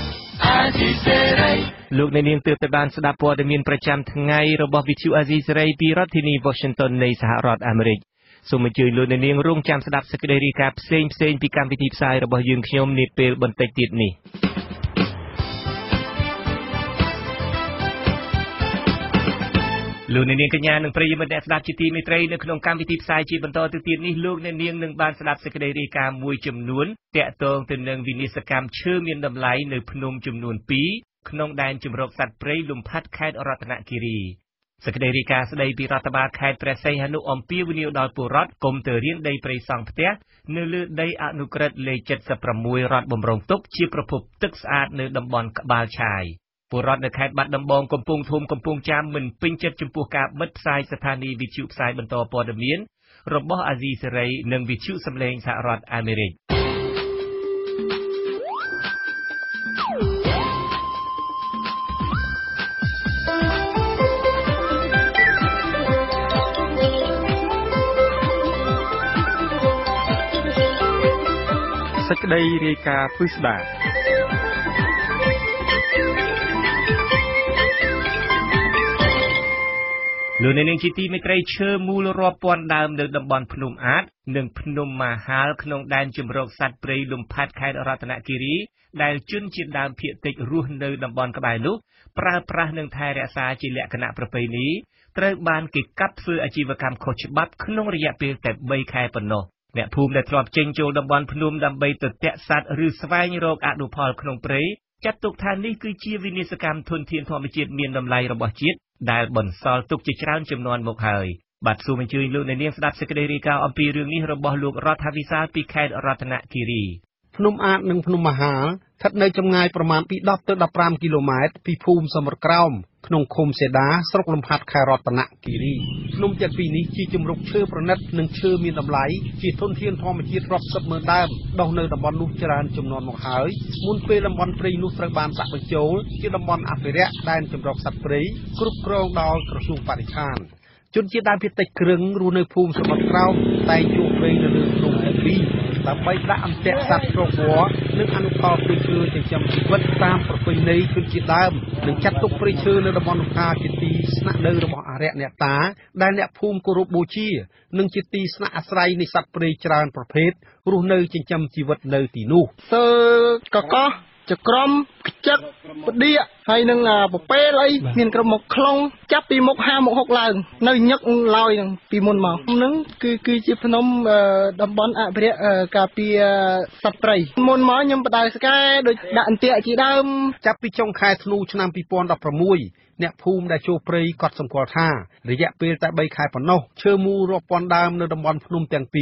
លោកអ្នកនាងទើបតែបានស្ដាប់ព័ត៌មានប្រចាំថ្ងៃរបស់ វី ធី យូ អាស៊ីសេរីពីរដ្ឋធានី Washington នៃសហរដ្ឋអាមេរិកសូមអញ្ជើញលោកអ្នកនាងរងចាំស្ដាប់សេចក្តីរាយការណ៍ផ្សេងផ្សេងពីកម្មវិធីផ្សាយរបស់យើងខ្ញុំនាពេលបន្តិចទៀតនេះលោកអ្នកនាងកញ្ញានិងប្រិយមិត្តអ្នកស្ដាប់ជាទីមេត្រីនៅក្នុងកម្មវិធីផ្សាយជាបន្តទៅទៀតនេះលោកអ្នកនាងនឹងបានស្ដាប់សេចក្តីរាយការណ៍មួយចំនួនទាក់ទងទៅនឹងវិនាសកម្មឈើមានតម្លៃនៅភ្នំចំនួនពីរក្នុងដែនជម្រកសត្វព្រៃលំផាត់ខេត្តរតនគិរីសេចក្តីរាយការណ៍ស្តីពីរដ្ឋបាលខេត្តព្រះសីហនុអំពាវនាវដល់ពលរដ្ឋកុំទៅរានដីព្រៃសង់ផ្ទះនៅលើដីអនុក្រឹត្យលេខเจ็ดสิบหกរដ្ឋបំរុងទុកជាប្រភពទឹកស្អាតនៅតំបន់ក្បាលឆាយពលរដ្ឋនៅខេត្តបាត់ដំបងកំពង់ធំកំពង់ចាមមិនពេញចិត្តចំពោះការបិទផ្សាយស្ថានីយ៍វិទ្យុផ្សាយបន្តព័ត៌មានរបស់អាស៊ីសេរីនិងវិទ្យុសំឡេងសហរដ្ឋអាមេរិកសេចក្តីរាយការណ៍ពិស្ដាលោកអ្នកនាងជាទីមេត្រីឈើមូលរាប់ពាន់ដើមនៅតំបន់ភ្នំអាតនិងភ្នំមហាលក្នុងដែនជម្រកសត្វព្រៃលំផាត់ខេត្តរតនគិរីដែលជនជាតិដើមភាគតិចរស់នៅតំបន់ក្បែរនោះប្រើប្រាស់និងថែរក្សាជាលក្ខណៈប្រពៃណីត្រូវបានគេកាប់ធ្វើអាជីវកម្មខុសច្បាប់ក្នុងរយៈពេលតែបីខែប៉ុណ្ណោះអ្នកភូមិដែលធ្លាប់ចេញចូលតំបន់ភ្នំដើម្បីទៅទាក់សត្វឬស្វែងរកអនុផលក្នុងព្រៃចាត់ទុកថានេះគឺជាវិនាសកម្មធនធានធម្មជាតិមានតម្លៃរបស់ជាតិដែលបន្សល់ទុកជាច្រើនជំនាន់មកហើយបាទសូមអញ្ជើញលោកអ្នកនាងស្ដាប់សេចក្តីរាយការណ៍អំពីរឿងនេះរបស់លោករដ្ឋាភិបាលពីខេត្តរតនគិរីភ្នំអាតនិងភ្នំមហាលស្ថិតនៅចម្ងាយប្រមាណពីដប់ទៅដប់ប្រាំគីឡូម៉ែត្រពីភូមិសមុទ្រក្រោមក្នុងឃុំសេដាស្រុកលំហាត់ខេត្តរតនគិរីភ្នំទាំងពីរនេះជាជំរកឈើប្រណិតនិងឈើមានតម្លៃជាធនធានធម្មជាតិរាប់សិបម៉ឺនដើមដុះនៅតំបន់នោះច្រើនចំនួនមកហើយមុនពេលតំបន់ព្រៃនោះត្រូវបានដាក់បញ្ចូលជាតំបន់អភិរក្សដែនជម្រកសត្វព្រៃគ្រប់គ្រងដោយក្រសួងបរិស្ថានជនជាតិដើមភាគតិចគ្រឹងរស់នៅភូមិសមុទ្រក្រោមតែងជួបព្រៃនៅលើភ្នំទាំងពីរដើម្បីដាក់អន្ទាក់សត្វស្រុកវ័រនិងអនុផលព្រៃឈើចិញ្ចឹមជីវិតតាមប្រពៃណីជនជាតិដើមនិងចាត់ទុកព្រៃឈើនៅតំបន់នោះថាជាទីស្នាក់នៅរបស់អារក្សអ្នកតាដែលអ្នកភូមិគោរពបូជានិងជាទីស្នាក់អាស្រ័យនៃសត្វព្រៃច្រើនប្រភេទរស់នៅចិញ្ចឹមជីវិតនៅទីនោះសើកកោះចក្រមខ្ចឹកផ្ដៀកហើយនឹងពពេលអីមានក្រុមមកខ្លងចាប់ពីមុខហាមុខហុកឡើងនៅញឹកឡើយនឹងពីមុនមកហ្នឹងគឺគឺជាភ្នំតំបន់អភិរក្សការពារសត្វព្រៃមុនមកខ្ញុំបដៅស្កែដូចដាក់អន្ទាក់ជាដើមចាប់ពីចុងខែធ្នូឆ្នាំពីរពាន់ដប់ប្រាំមួយអ្នកភូមិដែលចូលព្រៃគាត់សម្គាល់ថារយៈពេលតែបីខែប៉ុណ្ណោះឈើមូលរាប់ពាន់ដើមនៅតំបន់ភ្នំទាំងពីរ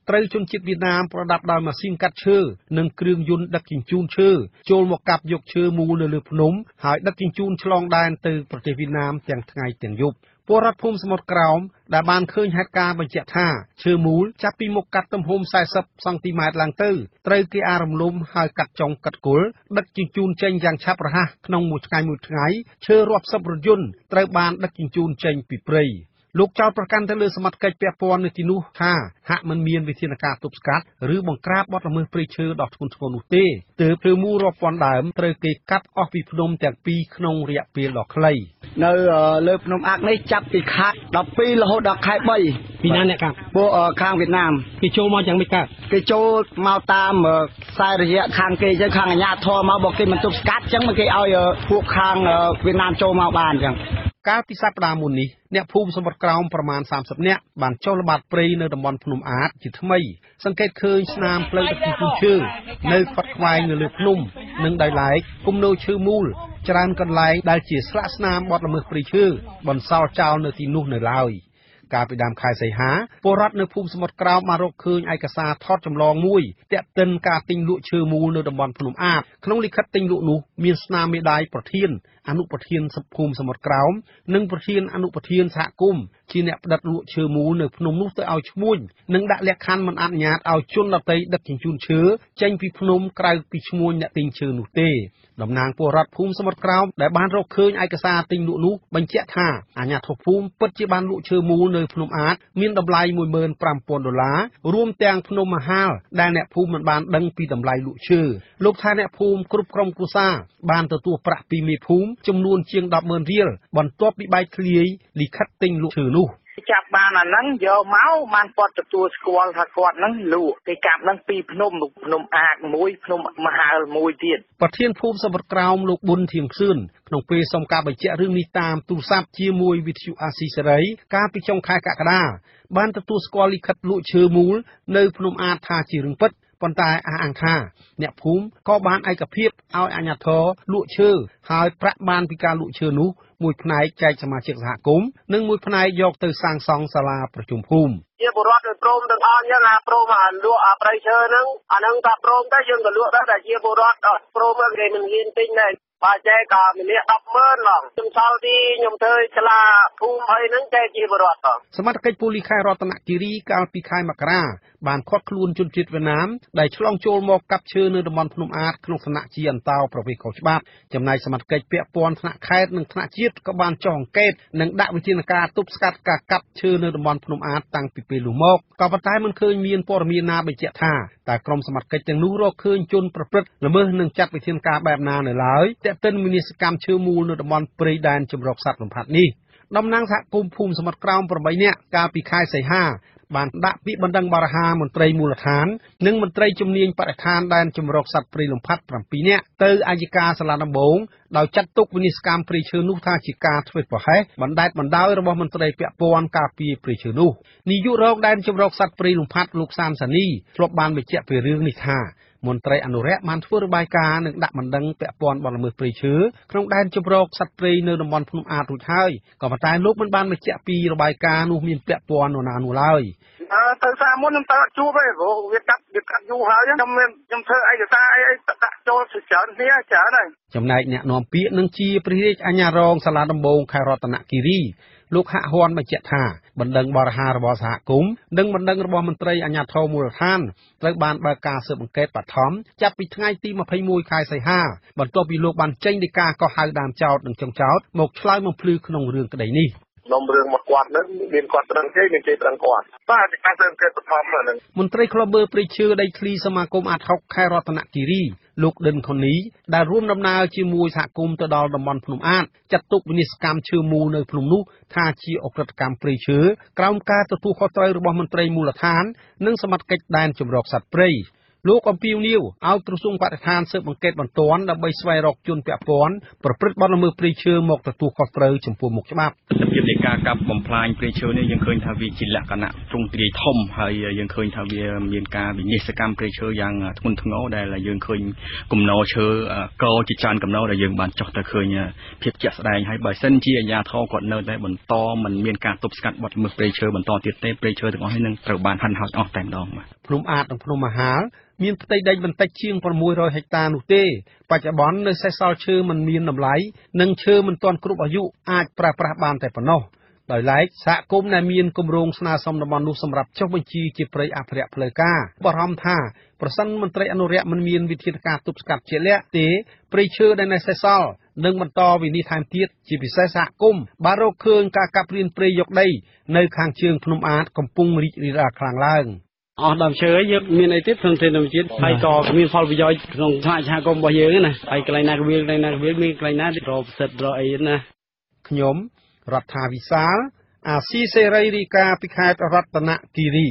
ត្រូវជនជាតិវៀតណាមប្រដាប់ដោយម៉ាស៊ីនកាត់ឈើនិងគ្រឿងយន្តដឹកជញ្ជូនឈើចូលមកកាប់យកឈើមូលនៅលើភ្នំហើយដឹកជញ្ជូនឆ្លងដែនទៅប្រទេសវៀតណាមទាំងថ្ងៃទាំងយប់ពលរដ្ឋភូមិសមុទ្រក្រោមដែលបានឃើញហេតុការណ៍បញ្ជាក់ថាឈើមូលចាប់ពីមុខកាត់ទំហំสี่สิบសង់ទីម៉ែត្រឡើងទៅត្រូវគេអារំលំហើយកាត់ចុងកាត់គល់ដឹកជញ្ជូនចេញយ៉ាងឆាប់រហ័សក្នុងមួយថ្ងៃមួយថ្ងៃឈើរាប់សិបរថយន្តត្រូវបានដឹកជញ្ជូនចេញពីព្រៃលោកចោទប្រកាន់ទៅលើសមត្ថកិច្ចពាក់ព័ន្ធនៅទីនោះថាហាក់មិនមានវិធានការទប់ស្កាត់ឬបង្ក្រាបបទល្មើសព្រៃឈើដ៏ធ្ងន់ធ្ងរនោះទេទើបឈើមូលរាប់ពាន់ដើមត្រូវគេកាត់អស់ពីភ្នំទាំងពីរក្នុងរយៈពេលដ៏ខ្លីនៅលើភ្នំអាក់នេះចាប់ពីខែដប់ពីររហូតដល់ខែបីពីណាអ្នកកាប់ពួកខាងវៀតណាមគេចូលមកយ៉ាងម៉េចកាត់គេចូលមកតាមខ្សែរយៈខាងគេចឹងខាងអាជ្ញាធរមកบอกគេមិនទប់ស្កាត់ចឹងមកគេឲ្យពួកខាងវៀតណាមចូលមកបានចឹងកាលពីសប្តាហ៍មុននេះអ្នកភូមិសមុទ្រក្រោមប្រមាណសាមសិបនាក់បានចុះល្បាតព្រៃនៅតំបន់ភ្នំអាតជាថ្មីសង្កេតឃើញស្នាមផ្លូវដឹកជញ្ជូនឈើនៅខ្វាត់ខ្វែងនៅលើភ្នំនិងដោយឡែកគំនរឈើមូលច្រើនកន្លែងដែលជាស្លាកស្នាមបទល្មើសព្រៃឈើបន្សល់ចោលនៅទីនោះនៅឡើយកាលពីដើមខែសីហាពលរដ្ឋនៅភូមិសមុទ្រក្រោមបានរកឃើញឯកសារថតចម្លងមួយទាក់ទិនការទិញលក់ឈើមូលនៅតំបន់ភ្នំអាតក្នុងលិខិតទិញលក់នោះមានស្នាមមេដាយប្រធានអនុប្រធានភូមិសមុទ្រក្រោមនិងប្រធានអនុប្រធានសហគមន៍ជាអ្នកផ្តិតលក់ឈើមូលនៅភ្នំនោះទៅឲ្យឈ្មួញនិងដាក់លក្ខខណ្ឌមិនអនុញ្ញាតឲ្យជនដទៃដឹកជញ្ជូនឈើចេញពីភ្នំក្រៅពីឈ្មួញអ្នកទិញឈើនោះទេតំណាងពលរដ្ឋភូមិសមុទ្រក្រោមដែលបានរកឃើញឯកសារទិញលក់នោះបញ្ជាក់ថាអាជ្ញាធរភូមិពិតជាបានលក់ឈើមូលនៅភ្នំអាតមានតម្លៃមួយម៉ឺនប្រាំពាន់ដុល្លាររួមទាំងភ្នំមហាលដែលអ្នកភូមិមិនបានដឹងពីតម្លៃលក់ឈើលោកថាអ្នកភូមិគ្រប់ក្រុមគ្រួសារបានទទួលប្រាក់ពីមេភូមិចំនួនជាងដប់ម៉ឺនរៀលបន្ទាប់ពីបែកធ្លាយលិខិតទិញលក់ឈើនោះចាប់បានអាហ្នឹងយកមកបានគាត់ទទួលស្គាល់ថាគាត់ហ្នឹងលក់គេកាប់ហ្នឹងពីភ្នំភ្នំអាកមួយភ្នំមហាលមួយទៀតប្រធានភូមិសមុទ្រក្រោមលោកប៊ុនធៀងខឿនក្នុងពេលសុំការបញ្ជាក់រឿងនេះតាមទូរស័ព្ទជាមួយវិទ្យុអាស៊ីសេរីកាលពីចុងខែកក្កដាបានទទួលស្គាល់លិខិតលក់ឈើមូលនៅភ្នំអាតថាជារឿងពិតប៉ុន្តែអះអាងថាអ្នកភូមិក៏បានឯកភាពឲ្យអាជ្ញាធរលក់ឈើហើយប្រាក់បានពីការលក់ឈើនោះមួយផ្នែកចែកសមាជិកសហគមន៍និងមួយផ្នែកយកទៅសាងសង់សាលាប្រជុំភូមិជាបុរដ្ឋព្រមទាំងអស់យ៉ាងណាព្រមអាលក់អាប្រៃឈើហ្នឹងអាហ្នឹងក៏ព្រមដែរយើងក៏លក់ដែរតែជាបុរដ្ឋអត់ព្រមគេមិនហ៊ានទិញដែរបើចែកក៏មានដប់ម៉ឺនឡងខ្ញុំសល់ទីខ្ញុំធ្វើឆ្លាភូមិអីហ្នឹងចែកជាបុរដ្ឋផងសមត្ថកិច្ចប៉ូលីសខេត្តរតនគិរីកាលពីខែមករាបានឃាត់ខ្លួនជនជាតិវៀតណាមដែលឆ្លងចូលមកកាប់ឈើនៅតំបន់ភ្នំអាតក្នុងឋានៈជាអន្តោប្រវេសន៍ខុសច្បាប់ចំណែកសមត្ថកិច្ចពាក់ព័ន្ធថ្នាក់ខេត្តនិងថ្នាក់ជាតិក៏បានចុះអង្កេតនិងដាក់វិធានការទប់ស្កាត់ការកាប់ឈើនៅតំបន់ភ្នំអាតតាំងពីពេលនោះមកក៏ប៉ុន្តែមិនឃើញមានព័ត៌មានណាបញ្ជាក់ថាតើក្រុមសមត្ថកិច្ចទាំងនោះរកឃើញជនប្រព្រឹត្តល្មើសនិងចាត់វិធានការបែបណានៅឡើយតែទិនវិនិស្សកម្មឈើមូលនៅតំបន់ព្រៃដែនជំរកសត្វលំផាត់នេះតំណាងសហគមន៍ភូមិសមុទ្រក្រោមប្រាំបីនាក់កាលពីខែសីហាបានដាក់ពាក្យបណ្ដឹងបរិហារមន្ត្រីមូលដ្ឋាននិងមន្ត្រីជំនាញបរិស្ថានដែនជំរកសត្វព្រៃលំផាត់ប្រាំពីរនាក់ទៅអัยការសាលាដំបងដោយចាត់ទុកវិនិស្សកម្មព្រៃឈើនោះថាជាការធ្វើប្រហែសបណ្តែតបណ្ដោយរបស់មន្ត្រីពាក់ព័ន្ធការពារព្រៃឈើនោះនាយករងដែនជំរកសត្វព្រៃលំផាត់លោកសានសានីធ្លាប់បានបញ្ជាក់ពីរឿងនេះថាមន្ត្រីអនុរិយបានធ្វើរបាយការណ៍និងដាក់បណ្ដឹងពាក់ព័ន្ធបទល្មើសព្រៃឈើក្នុងដែនជម្រកសត្វព្រៃនៅតំបន់ភ្នំអាតរួចហើយក៏ប៉ុន្តែលោកមិនបានបញ្ជាក់ពីរបាយការណ៍នោះមានពាក់ព័ន្ធនរណានោះឡើយអើទៅសារមុនខ្ញុំទៅអត់ជួបទេព្រោះវាកាត់វាកាត់យូរហើយខ្ញុំខ្ញុំធ្វើឯកសារអីអីដាក់ចូលច្រើនគ្នាច្រើនហើយចំណែកអ្នកនាំពាក្យនឹងជាព្រះរាជអាជ្ញារងសាលាដំបងខេត្តរតនគិរីលោកហាក់ហ៊ានបញ្ជាក់ថាបណ្ដឹងបរិហាររបស់សហគមន៍និងបណ្ដឹងរបស់មន្ត្រីអាជ្ញាធរមូលដ្ឋានត្រូវបានបើកការស៊ើបអង្កេតបឋមចាប់ពីថ្ងៃទីម្ភៃមួយខែសីហាបន្ទាប់ពីលោកបានចេញដីកាកោះហៅដើមចោតនិងចុងចោតមកឆ្លើយបំភ្លឺក្នុងរឿងក្តីនេះនំរឿងមកគាត់នឹងមានគាត់ប្រឹងគេមានគេប្រឹងគាត់បាទការស៊ើបអង្កេតបឋមហ្នឹងមន្ត្រីក្លបបឺព្រៃឈើដីធ្លីសមាគមអាត់ហុកខេត្តរតនគិរីលោកដិនខុនីដែលរួមដំណើរជាមួយសហគមន៍ទៅដល់តំបន់ភ្នំអាតចាត់ទុកវិនិស្សកម្មឈើមូលនៅភ្នំនោះថាជាអក្រិតកម្មព្រៃឈើក្រោមការទទួលខុសត្រូវរបស់មន្ត្រីមូលដ្ឋាននិងសមត្ថកិច្ចដែនជម្រកសត្វព្រៃលោកអំពីវនីវឲ្យក្រសួងបរិស្ថានស៊ើបអង្កេតបន្ទាន់ដើម្បីស្វែងរកជនពាក់ព័ន្ធប្រព្រឹត្តបទល្មើសព្រៃឈើមកទទួលខុសត្រូវចំពោះមុខច្បាប់ជំរាបការកាប់បំផ្លាញព្រៃឈើនេះយើងឃើញថាវាជាលក្ខណៈទ្រង់ទ្រាយធំហើយយើងឃើញថាវាមានការវិនិស្សកម្មព្រៃឈើយ៉ាងធ្ងន់ធ្ងរដែលយើងឃើញគំនរឈើកោជាច្រើនគំនរដែលយើងបានចុះទៅឃើញភាពជាក់ស្ដែងហើយបើសិនជាអាជ្ញាធរគាត់នៅតែបន្តមិនមានការទប់ស្កាត់បទល្មើសព្រៃឈើបន្តទៀតទេព្រៃឈើទាំងអស់នេះនឹងត្រូវបានហិនហោចអស់តែម្ដងបាទភ្នំអាតនិងភ្នំមហាលមានផ្ទៃដីបន្តិចជាងប្រាំមួយរយហិកតានោះទេបច្ចុប្បន្ននៅសេសសល់ឈើមិនមានតម្លៃនិងឈើមិនទាន់គ្រប់អាយុអាចប្រើប្រាស់បានតែប៉ុណ្ណោះដោយឡែកសហគមន៍ដែលមានគម្រោងស្នើសុំតំបន់នោះសម្រាប់ចុះបញ្ជីជាព្រៃអភិរក្សផ្លូវការបារម្ភថាប្រសិនមន្ត្រីអនុរិយមិនមានវិធានការទប់ស្កាត់ជាក់លាក់ទេព្រៃឈើដែលនៅសេសសល់នឹងបន្តវិនិច្ឆ័យថែមទៀតជាពិសេសសហគមន៍បានរកឃើញការកាប់រានព្រៃយកដីនៅខាងជើងភ្នំអាតកំពុងរីករាលដាលខ្លាំងឡើងអស់ដើមឈើយើងមានអីទៀតក្នុងធនធានធម្មជាតិហើយក៏មានផលប្រយោជន៍ក្នុងថ្នាក់សហគមន៍របស់យើងណាហើយកន្លែងណាក៏វាកន្លែងណាក៏វាមានកន្លែងណារកសិទ្ធិរកអីណាខ្ញុំរដ្ឋាវិសាលអាស៊ីសេរីរាយការណ៍ពីខេត្តរតនគិរី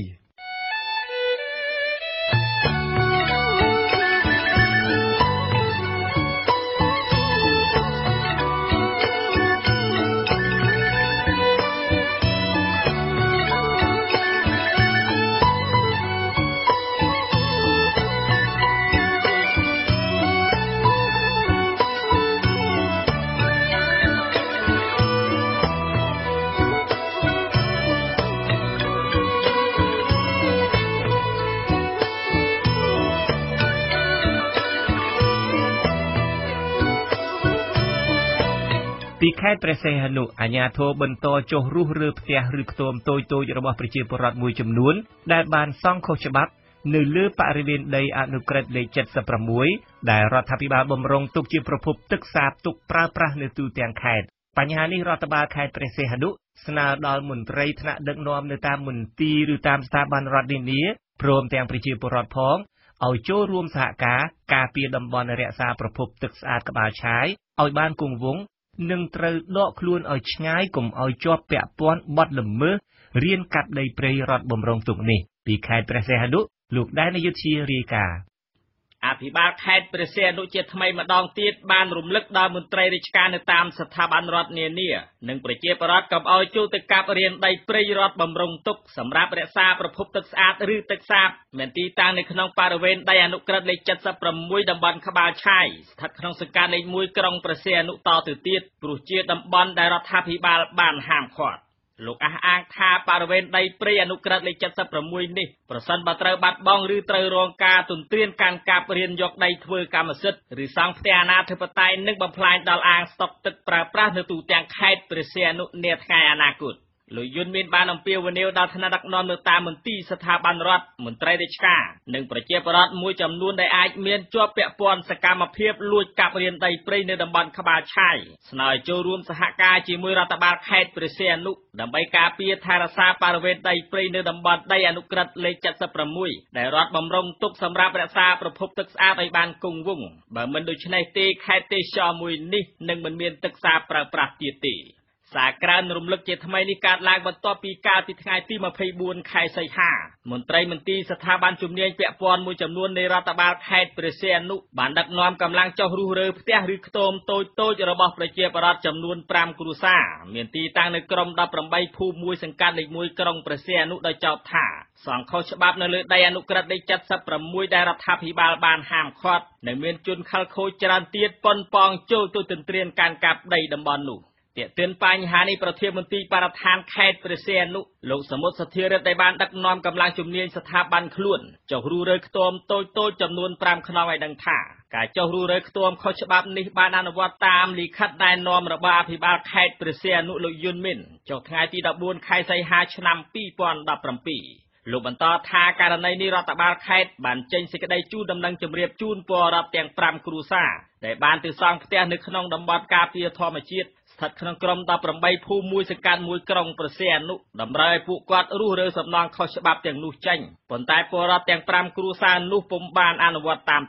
ពីខេត្តព្រះសីហនុអាជ្ញាធរបន្តចុះរុះរើផ្ទះឬខ្ទមតូចៗរបស់ប្រជាពលរដ្ឋមួយចំនួនដែលបានសង់ខុសច្បាប់នៅលើបរិវេណដីអនុក្រឹត្យលេខ เจ็ดสิบหก ដែលរដ្ឋាភិបាលបំរុងទុកជាប្រភពទឹកសាបទុកប្រើប្រាស់នៅទូទាំងខេត្តបញ្ហានេះរដ្ឋបាលខេត្តព្រះសីហនុស្នើដល់មន្ត្រីថ្នាក់ដឹកនាំនៅតាមមន្ទីរឬតាមស្ថាប័នរដ្ឋនានាព្រមទាំងប្រជាពលរដ្ឋផងឲ្យចូលរួមសហការការពារតំបន់រក្សាប្រភពទឹកស្អាតក្បាលឆាយឲ្យបានគង់វង្សនឹងត្រូវដកខ្លួនឲ្យឆ្ងាយកុំឲ្យជាប់ពាក់ព័ន្ធបទល្មើសរៀនកាប់ដីព្រៃរដ្ឋបំរុងទុកនេះពីខេត្តព្រះសីហនុលោកដែនយុធារាយការណ៍អភិបាលខេត្តព្រះសីហនុជាថ្មីម្ដងទៀតបានរំលឹកដល់មន្ត្រីរាជការនៅតាមស្ថាប័នរដ្ឋនានានិងប្រជាពលរដ្ឋកុំឲ្យចូលទៅកាប់រានដីព្រៃរដ្ឋបំរុងទុកសម្រាប់រក្សាប្រភពទឹកស្អាតឬទឹកសាបមានទីតាំងនៅក្នុងបរិវេណដីអនុក្រឹត្យលេខ เจ็ดสิบหก តំបន់ក្បាលឆាយស្ថិតក្នុងសង្កាត់លេខ មួយក្រុងព្រះសីហនុតទៅទៀតព្រោះជាតំបន់ដែលរដ្ឋាភិបាលបានហាមឃាត់លោកអះអាងថាបរិវេណដីព្រៃអនុក្រឹត្យលេខ เจ็ดสิบหก នេះប្រសិនបើត្រូវបាត់បង់ឬត្រូវរងការទន្ទ្រានកាន់កាប់រានយកដីធ្វើកម្មសិទ្ធិឬសង់ផ្ទះអនាធិបតេយ្យនិងបំផ្លាញដល់អាងស្តុកទឹកប្រើប្រាស់នៅទូទាំងខេត្តព្រះសីហនុនាថ្ងៃអនាគតលោកយុនមានបានអំពាវនាវដល់ថ្នាក់ដឹកនាំនៅតាមមន្ទីរស្ថាប័នរដ្ឋមន្ត្រីរាជការនិងប្រជាពលរដ្ឋមួយចំនួនដែលអាចមានជាប់ពាក់ព័ន្ធសកម្មភាពលួចកាប់រានដីព្រៃនៅតំបន់ក្បាលឆាយស្នើចូលរួមសហការជាមួយរដ្ឋបាលខេត្តព្រះសីហនុដើម្បីការពារថែរក្សាបរិវេណដីព្រៃនៅតំបន់ដីអនុក្រឹត្យលេខ เจ็ดสิบหก ដែលរដ្ឋបំរុងទុកសម្រាប់រក្សាប្រភពទឹកស្អាតឲ្យបានគង់វង្សបើមិនដូច្នេះទេខេត្តទេសចរមួយនេះនឹងមិនមានទឹកសាបប្រើប្រាស់ទៀតទេសារក្រើនរំលឹកជាថ្មីនេះកើតឡើងបន្ទាប់ពីកាលពីថ្ងៃទី ยี่สิบสี่ ខែសីហាមន្ត្រីមន្ទីរស្ថាប័នជំនាញពាក់ព័ន្ធមួយចំនួននៃរដ្ឋបាលខេត្តព្រះសីហនុបានដឹកនាំកម្លាំងចុះរុះរើផ្ទះឬខ្ទមតូចៗរបស់ប្រជាពលរដ្ឋចំនួន ห้า គ្រួសារមានទីតាំងនៅក្រុម สิบแปด ភូមិមួយសង្កាត់លេខ មួយក្រុងព្រះសីហនុដោយចោទថាសង់ខុសច្បាប់នៅលើដីអនុក្រឹត្យលេខ เจ็ดสิบหก ដែលរដ្ឋាភិបាលបានហាមឃាត់និងមានជនខិលខូចច្រើនទៀតប៉ុនប៉ងចូលទៅទន្ទ្រានកាន់កាប់ដីតំបន់នោះទាក់ទិនបញ្ហានេះប្រធានមន្ទីរបរិស្ថានខេត្តព្រះសីហនុលោកសមុទ្រសធិរិទ្ធដែលបានដឹកនាំកម្លាំងជំនាញស្ថាប័នខ្លួនចុះរុះរើខ្ទមតូចៗចំនួន ห้า ខ្នងឲ្យដឹងថាការចុះរុះរើខ្ទមខុសច្បាប់នេះបានអនុវត្តតាមលិខិតណែនាំរបស់អភិបាលខេត្តព្រះសីហនុលោកយុនមីនចុះថ្ងៃទី สิบสี่ ខែសីហាឆ្នាំ ยี่สิบสิบเจ็ดលោកបន្តថាករណីនេះរដ្ឋបាលខេត្តបានចេញសេចក្តីជូនដំណឹងជម្រាបជូនពលរដ្ឋទាំង ห้า គ្រួសារដែលបានទៅសង់ផ្ទះនៅក្នុងតំបន់ការពារធម្មជាតិស្ថិតក្នុងក្រុម สิบแปด ភូមិមួយសង្កាត់មួយក្រុងព្រះសីហនុតម្រូវឲ្យពួកគាត់រុះរើសំណង់ខុសច្បាប់ទាំងនោះចេញប៉ុន្តែពលរដ្ឋទាំង ห้า គ្រួសារនោះពុំបានអនុវត្តតាមទេ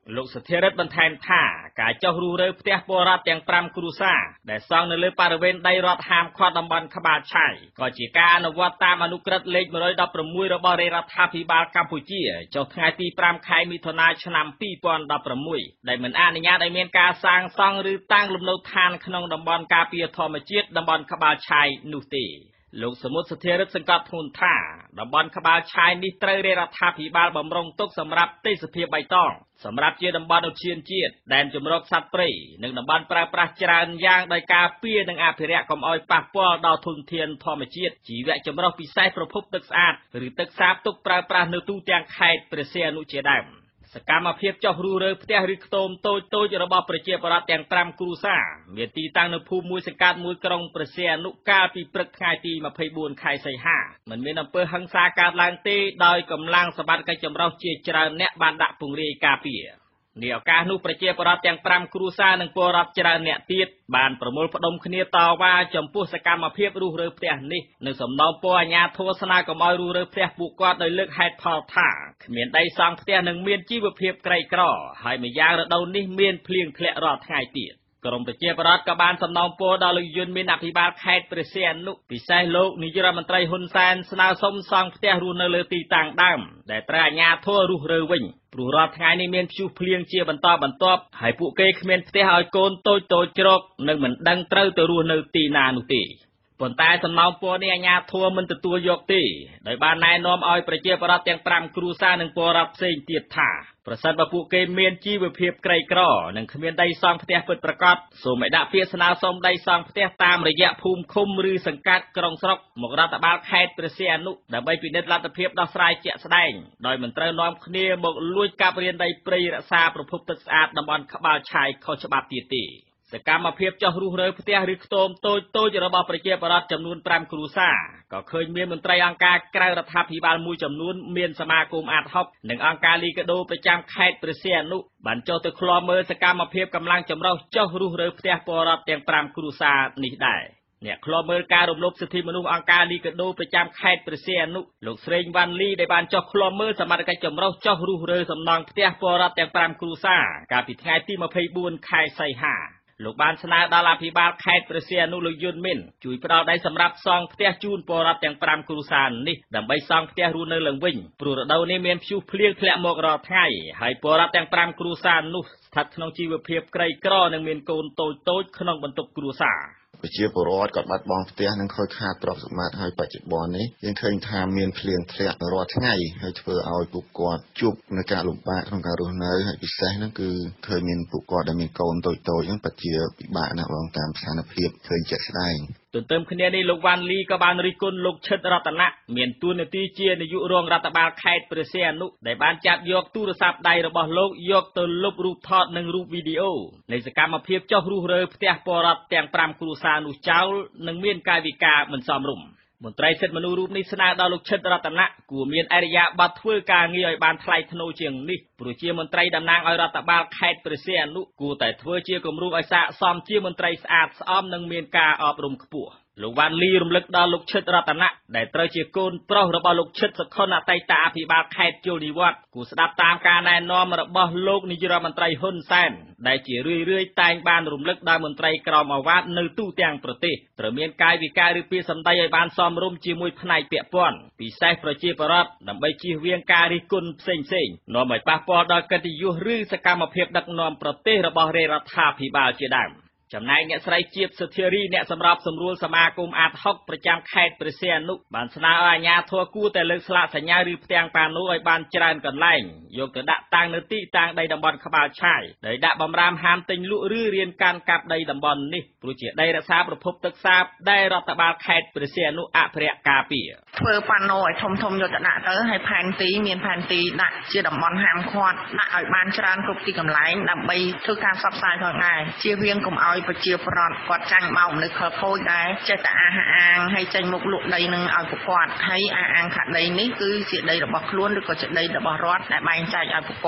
លោកសធារិទ្ធបន្ថែមថាការចុះរុះរើផ្ទះពលរដ្ឋទាំងប្រាំគ្រួសារដែលសង់នៅលើបរិវេណដីរដ្ឋហាមឃាត់តំបន់ក្បាលឆាយក៏ជាការអនុវត្តតាមអនុក្រឹត្យលេខmột một sáuរបស់រាជរដ្ឋាភិបាលកម្ពុជាចុះថ្ងៃទីfiveខែមិថុនាឆ្នាំtwo thousand sixteenដែលមិនអនុញ្ញាតឲ្យមានការសាងសង់ឬតាំងលំនៅឋានក្នុងតំបន់ការពារធម្មជាតិតំបន់ក្បាលឆាយនោះទេលោកសមុទ្រសធារិទ្ធសង្កត់ធ្ងន់ថាតំបន់ក្បាលឆាយនេះត្រូវរាជរដ្ឋាភិបាលបម្រុងទុកសម្រាប់ទេសភាពបៃតងសម្រាប់ជាតំបន់ឧទ្យានជាតិដែនជម្រកសត្វព្រៃនិងតំបន់ប្រើប្រាស់ច្រើនយ៉ាងដោយការពារនិងអភិរក្សកុំឲ្យប៉ះពាល់ដល់ធនធានធម្មជាតិជីវៈចម្រុះពិសេសប្រភពទឹកស្អាតឬទឹកសាបទុកប្រើប្រាស់នៅទូទាំងខេត្តព្រះសីហនុជាដើមសកម្មភាពចុះរុះរើផ្ទះឬខ្ទមតូចតូចរបស់ប្រជាពលរដ្ឋទាំងfiveគ្រួសារមានទីតាំងនៅភូមិមួយសង្កាត់មួយក្រុងព្រះសីហនុកាលពីព្រឹកថ្ងៃទីtwenty-fourខែសីហាមិនមានអំពើហិង្សាកើតឡើងទេដោយកម្លាំងសម្បត្តិកិច្ចចម្រុះជាច្រើនអ្នកបានដាក់ពង្រាយការពារនាឱកាសនោះប្រជាពលរដ្ឋទាំងfiveគ្រួសារនិងពលរដ្ឋច្រើនអ្នកទៀតបានប្រមូលផ្ដុំគ្នាតវ៉ាចំពោះសកម្មភាពរុះរើផ្ទះនេះនិងសំណូមពរអាជ្ញាធរស្នើកុំឲ្យរុះរើផ្ទះពួកគាត់ដោយលើកហេតុផលថាគ្មានដីសង់ផ្ទះនិងមានជីវភាពក្រីក្រហើយម្យ៉ាងរដូវនេះមានភ្លៀងធ្លាក់រាល់ថ្ងៃទៀតក្រមប្រជាពលរដ្ឋក៏បានសំណូមពរដល់លោកយុនមានអភិបាលខេត្តព្រះសីហនុពិសេសលោកនាយរដ្ឋមន្ត្រីហ៊ុនសែនស្នើសុំសង់ផ្ទះរស់នៅលើទីតាំងដើមដែលត្រូវអាជ្ញាធររុះរើវិញព្រោះរាល់ថ្ងៃនេះមានព្យុះភ្លៀងជាបន្តបន្ទាប់ហើយពួកគេគ្មានផ្ទះឲ្យកូនតូចតូចជ្រកនិងមិនដឹងត្រូវទៅរស់នៅទីណានោះទេប៉ុន្តែសំណូមពរនេះអាជ្ញាធរមិនទទួលយកទេដោយបានណែនាំឲ្យប្រជាពលរដ្ឋទាំងfiveគ្រួសារនិងពលរដ្ឋផ្សេងទៀតថាប្រសិនបើពួកគេមានជីវភាពក្រីក្រនិងគ្មានដីសង់ផ្ទះពិតប្រាកដសូមឲ្យដាក់ពាក្យស្នើសុំដីសង់ផ្ទះតាមរយៈភូមិឃុំឬសង្កាត់ក្រុងស្រុកមករដ្ឋបាលខេត្តព្រះសីហនុដើម្បីពិនិត្យលទ្ធភាពដោះស្រាយជាក់ស្ដែងដោយមិនត្រូវនាំគ្នាមកលួចកាប់រានដីព្រៃរក្សាប្រភពទឹកស្អាតតំបន់ក្បាលឆាយខុសច្បាប់ទៀតទេសកម្មភាពចុះរុះរើផ្ទះឬខ្ទមតូចតូចរបស់ប្រជាពលរដ្ឋចំនួនfiveគ្រួសារក៏ឃើញមានមន្ត្រីអង្គការក្រៅរដ្ឋាភិបាលមួយចំនួនមានសមាគមអាតហុកនិងអង្គការលីកាដូប្រចាំខេត្តព្រះសីហនុបានចុះទៅឃ្លាំមើលសកម្មភាពកម្លាំងចម្រុះចុះរុះរើផ្ទះពលរដ្ឋទាំងfiveគ្រួសារនេះដែរអ្នកឃ្លាំមើលការរំលោភសិទ្ធិមនុស្សអង្គការលីកាដូប្រចាំខេត្តព្រះសីហនុលោកស្រីវ៉ាន់លីដែលបានចុះឃ្លាំមើលសមត្ថកិច្ចចម្រុះចុះរុះរើសំណង់ផ្ទះពលរដ្ឋទាំងfiveគ្រួសារកាលពីថ្ងៃទីtwenty-fourខែសីហាលោកបានស្នើដល់អភិបាលខេត្តព្រះសីហនុលោកយុនមីនជួយផ្ដល់ដីសម្រាប់សង់ផ្ទះជូនពលរដ្ឋទាំងfiveគ្រួសារនេះដើម្បីសង់ផ្ទះរស់នៅឡើងវិញព្រោះរដូវនេះមានព្យុះភ្លៀងធ្លាក់មករាល់ថ្ងៃហើយពលរដ្ឋទាំងfiveគ្រួសារនោះស្ថិតក្នុងជីវភាពក្រីក្រនិងមានកូនតូចតូចក្នុងបន្ទប់គ្រួសារប្រជាពលរដ្ឋក៏បាត់បង់ផ្ទះនិងខូចខាតទ្រព្យសម្បត្តិហើយបច្ចុប្បន្ននេះយើងឃើញថាមានភ្លៀងធ្លាក់រាល់ថ្ងៃហើយធ្វើឲ្យពួកគាត់ជួបនឹងការលំបាកក្នុងការរស់នៅហើយពិសេសហ្នឹងគឺឃើញមានពួកគាត់ដែលមានកូនតូចៗហ្នឹងពិតជាពិបាកណាស់បងតាមស្ថានភាពឃើញជាក់ស្ដែងទន្ទឹមគ្នានេះលោកវ៉ាន់លីក៏បានរិះគន់លោកឈិតរតនៈមានតួនាទីជានាយករងរដ្ឋបាលខេត្តព្រះសីហនុដែលបានចាប់យកទូរស័ព្ទដៃរបស់លោកយកទៅលុបរូបថតនិងរូបវីដេអូនៃសកម្មភាពចុះរុះរើផ្ទះពលរដ្ឋទាំងfiveគ្រួសារនោះចោលនិងមានកាយវិការមិនសមរម្យមន្ត្រីសិទ្ធិមនុស្សរូបនេះស្នើដល់លោកឈិតរតនៈគួរមានអរិយាប័ត្រធ្វើការងារឲ្យបានថ្លៃថ្នូរជាងនេះព្រោះជាមន្ត្រីតំណាងឲ្យរដ្ឋបាលខេត្តព្រះសីហនុគួរតែធ្វើជាគំរូឲ្យស័ក្តិសមជាមន្ត្រីស្អាតស្អំនិងមានការអប់រំខ្ពស់លោកវ៉ាន់លីរំលឹកដល់លោកឈិតរតនៈដែលត្រូវជាកូនប្រុសរបស់លោកឈិតសុខុនអតីតអភិបាលខេត្តជលនិវត្តន៍គួរស្ដាប់តាមការណែនាំរបស់លោកនាយរដ្ឋមន្ត្រីហ៊ុនសែនដែលជារឿយៗតែងបានរំលឹកដល់មន្ត្រីក្រមអាវ៉ាតនៅទូទាំងប្រទេសត្រូវមានកាយវិការឬពាក្យសម្ដីឲ្យបានសមរម្យជាមួយផ្នែកពាក់ព័ន្ធពិសេសប្រជាពលរដ្ឋដើម្បីជៀសវាងការរិះគន់ផ្សេងៗនាំឲ្យប៉ះពាល់ដល់កិត្តិយសឬសកម្មភាពដឹកនាំប្រទេសរបស់រាជរដ្ឋាភិបាលជាដើមចំណែកអ្នកស្រីជាតិសុធារីអ្នកសម្របសម្រួលសមាគមអាតហុកប្រចាំខេត្តព្រះសីហនុបានស្នើឲ្យអាជ្ញាធរគួរតែលើកស្លាកសញ្ញាឬផ្ទាំងប៉ាណូឲ្យបានច្រើនកន្លែងយកទៅដាក់តាំងនៅទីតាំងដីតំបន់ក្បាលឆាយដោយដាក់បម្រាមហាមទិញលក់ឬរៀនកាន់កាប់ដីតំបន់នេះព្រោះជាដីរក្សាប្រភពទឹកសាបដែលរដ្ឋបាលខេត្តព្រះសីហនុអភិរក្សការពារធ្វើប៉ាណូឲ្យធំធំយកទៅដាក់ទៅឲ្យផែនទីមានផែនទីដាក់ជាតំបន់ហាមឃាត់ដាក់ឲ្យបានច្រើនគ្រប់ទីកន្លែងដើម្បីធ្វើការផ្សព្វផ្សាយផងដែរជៀសវាងកុំឲ្យប្រជាពលរដ្ឋគាត់ចាញ់បោកមនុស្សខលខូចដែរចេះតែអាហាអាងហើយចេញមុខលក់ដីនឹងឲ្យពួកគាត់ហើយអាអាងខាត់ដីនេះគឺជាដីរបស់ខ្លួនឬក៏ជាដីរបស់រដ្ឋដែលបែងចែកឲ្យពួកគាត់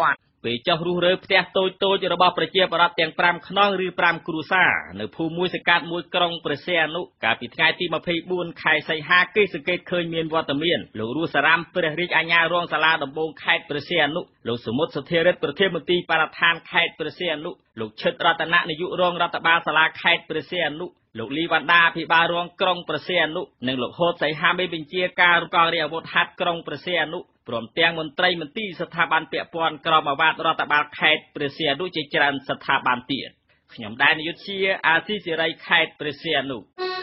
ពេលចុះរុះរើផ្ទះតូចតូចរបស់ប្រជាពលរដ្ឋទាំងfiveខ្នងឬfiveគ្រួសារនៅភូមិមួយសង្កាត់មួយក្រុងព្រះសីហនុកាលពីថ្ងៃទីtwenty-fourខែសីហាគេសង្កេតឃើញមានវត្តមានលោករស់សារ៉ាំព្រះរាជអាជ្ញារងសាលាដំបងខេត្តព្រះសីហនុលោកសមុទ្រសុធារិទ្ធប្រធានមន្ត្រីបរិស្ថានខេត្តព្រះសីហនុលោកឈិតរតនៈនាយករងរដ្ឋបាលសាលាខេត្តព្រះសីហនុលោកលីវណ្ដាអភិបាលរងក្រុងព្រះសីហនុនិងលោកហូតសីហាមេបញ្ជាការរំកងរាជអាវុធហត្ថក្រុងព្រះសីហនុព្រមទាំងមន្ត្រីមន្ទីរស្ថាប័នពាក់ព័ន្ធក្រមអាវ៉ាតរដ្ឋបាលខេត្តព្រះសីហនុជាច្រើនស្ថាប័នទៀតខ្ញុំដែរនាយុទ្ធជាអាស៊ីសេរីខេត្តព្រះសីហនុ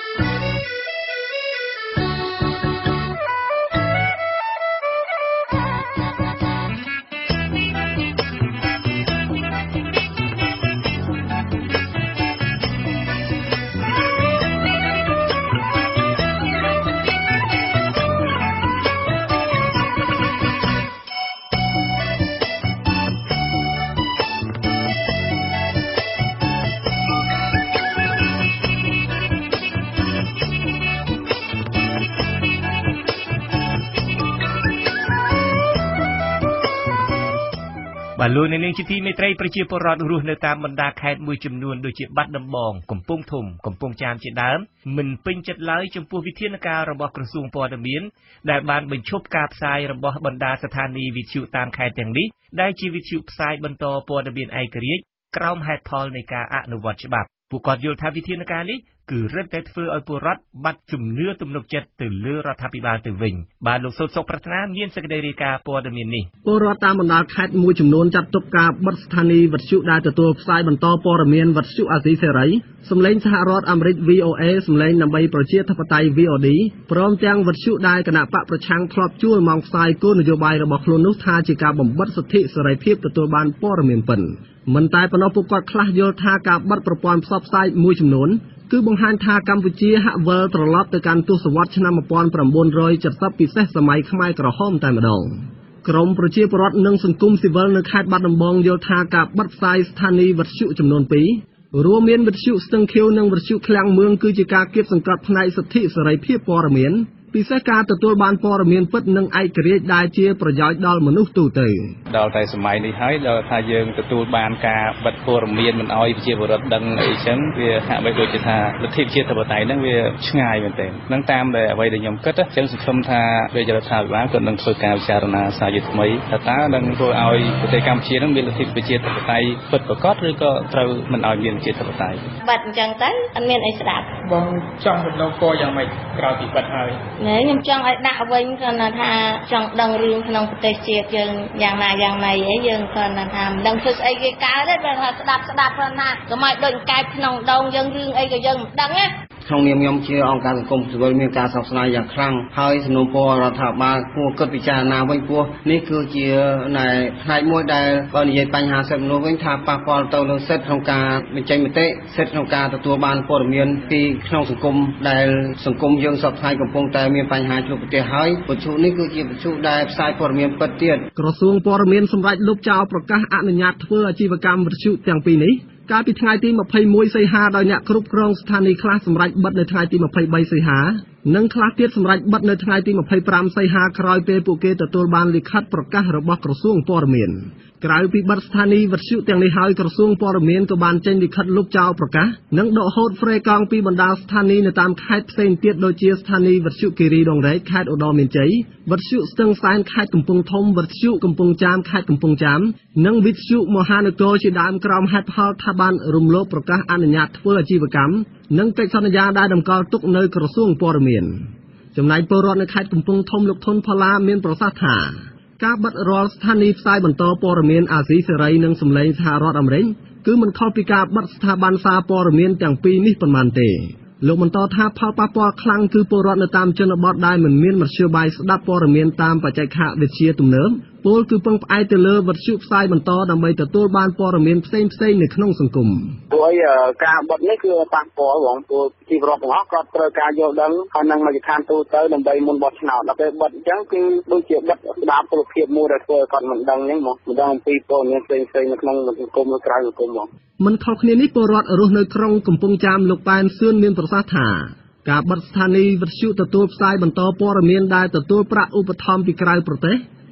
បាទលោកអ្នកនាងជាទីមេត្រីប្រជាពលរដ្ឋរស់នៅតាមបណ្ដាខេត្តមួយចំនួនដូចជាបាត់ដំបងកំពង់ធំកំពង់ចាមជាដើមមិនពេញចិត្តឡើយចំពោះវិធានការរបស់ក្រសួងព័ត៌មានដែលបានបញ្ឈប់ការផ្សាយរបស់បណ្ដាស្ថានីយ៍វិទ្យុតាមខេត្តទាំងនេះដែលជាវិទ្យុផ្សាយបន្តព័ត៌មានឯករាជ្យក្រោមហេតុផលនៃការអនុវត្តច្បាប់ពួកគាត់យល់ថាវិធានការនេះគឺរឹតតែធ្វើឲ្យពលរដ្ឋបាត់ជំនឿទំនុកចិត្តទៅលើរដ្ឋាភិបាលទៅវិញបាទលោកសុតសុខប្រាថ្នាមានសេចក្តីរាយការណ៍ព័ត៌មាននេះពលរដ្ឋតាមបណ្ដាខេត្តមួយចំនួនចាត់ទុកការបិទស្ថានីយ៍វិទ្យុដែលទទួលផ្សាយបន្តព័ត៌មានវិទ្យុអាស៊ីសេរីសម្លេងសហរដ្ឋអាមេរិក V O A សម្លេងដើម្បីប្រជាធិបតេយ្យ V O D ព្រមទាំងវិទ្យុដែលគណៈបកប្រឆាំងធ្លាប់ជួលម៉ោងផ្សាយគោលនយោបាយរបស់ខ្លួននោះថាជាការបំបិទសិទ្ធិសេរីភាពទទួលបានព័ត៌មានពិនមិនតែប៉ុណ្ណោះពួកគាត់ខ្លះយល់ថាការបិទប្រព័ន្ធផ្សព្វផ្សាយមួយចំនួនគឺបង្ហាញថាកម្ពុជាហាក់វិលត្រឡប់ទៅកាន់ទសវត្សរ៍ឆ្នាំnineteen seventyពិសេសសម័យខ្មែរក្រហមតែម្ដងក្រមប្រជាពលរដ្ឋនិងសង្គមស៊ីវិលនៅខេត្តបាត់ដំបងយល់ថាការបិទផ្សាយស្ថានីយ៍វិទ្យុចំនួនtwoរួមមានវិទ្យុស្ទឹងខៀវនិងវិទ្យុឃ្លាំងមឿងគឺជាការគៀបសង្កត់ផ្នែកសិទ្ធិសេរីភាពព័ត៌មានពិសេសការទទួលបានព័ត៌មានពិតនិងឯករាជ្យដែលជាប្រយោជន៍ដល់មនុស្សទូទៅដល់តែសម័យនេះហើយដល់ថាយើងទទួលបានការបិទព័ត៌មានមិនអោយប្រជាពលរដ្ឋដឹងអីចឹងវាហាក់បីដូចជាថាលទ្ធិប្រជាធិបតេយ្យហ្នឹងវាឆ្ងាយមែនទែននឹងតាមដែលអ្វីដែលខ្ញុំគិតចឹងសង្ឃឹមថារាជរដ្ឋាភិបាលក៏នឹងធ្វើការពិចារណាសាជាថ្មីថាតើនឹងធ្វើឲ្យប្រទេសកម្ពុជានឹងមានលទ្ធិប្រជាធិបតេយ្យពិតប្រាកដឬក៏ត្រូវមិនឲ្យមានប្រជាធិបតេយ្យបាត់អញ្ចឹងទៅអត់មានអីស្ដាប់បងចង់ដំណើរការយ៉ាងម៉េចក្រៅពីបាត់ហើយណែខ្ញុំចង់ឲ្យដាក់វិញគាត់ថាចង់ដឹងរឿងក្នុងប្រទេសជាតិយើងយ៉ាងណាយ៉ាងណីអីយើងគាត់ថាមិនដឹងធ្វើស្អីគេកើតទេបើថាស្ដាប់ស្ដាប់គាត់ណាកុំឲ្យដូចកែបក្នុងដងយើងរឿងអីក៏យើងមិនដឹងណាក្នុងនាមខ្ញុំជាអង្គការសង្គមស៊ីវិលមានការសោកស្ដាយយ៉ាងខ្លាំងហើយសំណូមពររដ្ឋាភិបាលគួរគិតពិចារណាវិញព្រោះនេះគឺជាណែផ្នែកមួយដែលបើនិយាយបញ្ហាសិទ្ធិមនុស្សវិញថាប៉ះពាល់ទៅលើសិទ្ធិក្នុងការបញ្ចេញមតិសិទ្ធិក្នុងការទទួលបានព័ត៌មានពីក្នុងសង្គមដែលសង្គមយើងសពថ្ងៃកំពុងតែមានបញ្ហាជួបប្រទះហើយវិទ្យុនេះគឺជាវិទ្យុដែលផ្សាយព័ត៌មានពិតទៀតក្រសួងព័ត៌មានសម្រាប់លុបចោលប្រកាសអនុញ្ញាតធ្វើអាជីវកម្មវិទ្យុទាំងពីរនេះកាលពីថ្ងៃទីtwenty-oneសីហាដោយអ្នកគ្រប់គ្រងស្ថានីយ៍ខ្លះសម្រាប់បិទនៅថ្ងៃទីtwenty-threeសីហានិងខ្លះទៀតសម្រាប់បិទនៅថ្ងៃទីtwenty-fiveសីហាក្រោយពេលពួកគេទទួលបានលិខិតប្រកាសរបស់ក្រសួងព័ត៌មានក្រៅពីបិទស្ថានីយ៍វិទ្យុទាំងនេះហើយក្រសួងព័ត៌មានក៏បានចេញលិខិតលុបចោលប្រកាសនិងដកហូតហ្វ្រេកង់ពីបណ្ដាស្ថានីយ៍នៅតាមខេត្តផ្សេងទៀតដូចជាស្ថានីយ៍វិទ្យុគិរីដងរែកខេត្តឧត្តរមានជ័យវិទ្យុស្ទឹងសែនខេត្តកំពង់ធំវិទ្យុកំពង់ចាមខេត្តកំពង់ចាមនិងវិទ្យុមហានគរជាដើមក្រោមហេតុផលថាបានរំលោភប្រកាសអនុញ្ញាតធ្វើអាជីវកម្មនិងកិច្ចសន្យាដែលតម្កល់ទុកនៅក្រសួងព័ត៌មានចំណែកពលរដ្ឋនៅខេត្តកំពង់ធំលោកធុនផល្លាមានប្រសាសន៍ថាការបិទរាល់ស្ថានីយ៍ផ្សាយបន្តព័ត៌មានអាស៊ីសេរីនិងសម្លេងសហរដ្ឋអាមេរិកគឺមិនខុសពីការបិទស្ថាប័នសារព័ត៌មានទាំងពីរនេះប៉ុន្មានទេលោកបន្តថាផលប៉ះពាល់ខ្លាំងគឺពលរដ្ឋនៅតាមជនបទដែលមិនមានមធ្យោបាយស្ដាប់ព័ត៌មានតាមបច្ចេកវិទ្យាទំនើបពលគឺពឹងផ្អែកទៅលើវិទ្យុផ្សាយបន្តដើម្បីទទួលបានព័ត៌មានផ្សេងផ្សេងនៅក្នុងសង្គមព្រោះការបិទនេះគឺប៉ះពាល់ហ្មងព្រោះជីវរដ្ឋទាំងអស់គាត់ត្រូវការយល់ដឹងហើយនឹងមកឋានទូទៅដើម្បីមុនបោះឆ្នោតដល់ពេលបិទអញ្ចឹងគឺដូចជាបិទស្ដាប់ពលភាពមួយដែលធ្វើឲ្យគាត់មិនដឹងអញ្ចឹងមកមិនដឹងអំពីព័ត៌មានផ្សេងផ្សេងនៅក្នុងសង្គមឬក្រៅសង្គមហ្មងមិនខុសគ្នានេះពលរដ្ឋរស់នៅក្រុងកំពង់ចាមលោកប៉ែនសឿនមានប្រសាសន៍ថាការបិទស្ថានីយ៍វិទ្យុទទួលផ្សាយបន្តព័ត៌មានដែលទទួលប្រាក់ឧបត្ថម្ភពីក្រៅប្រទេស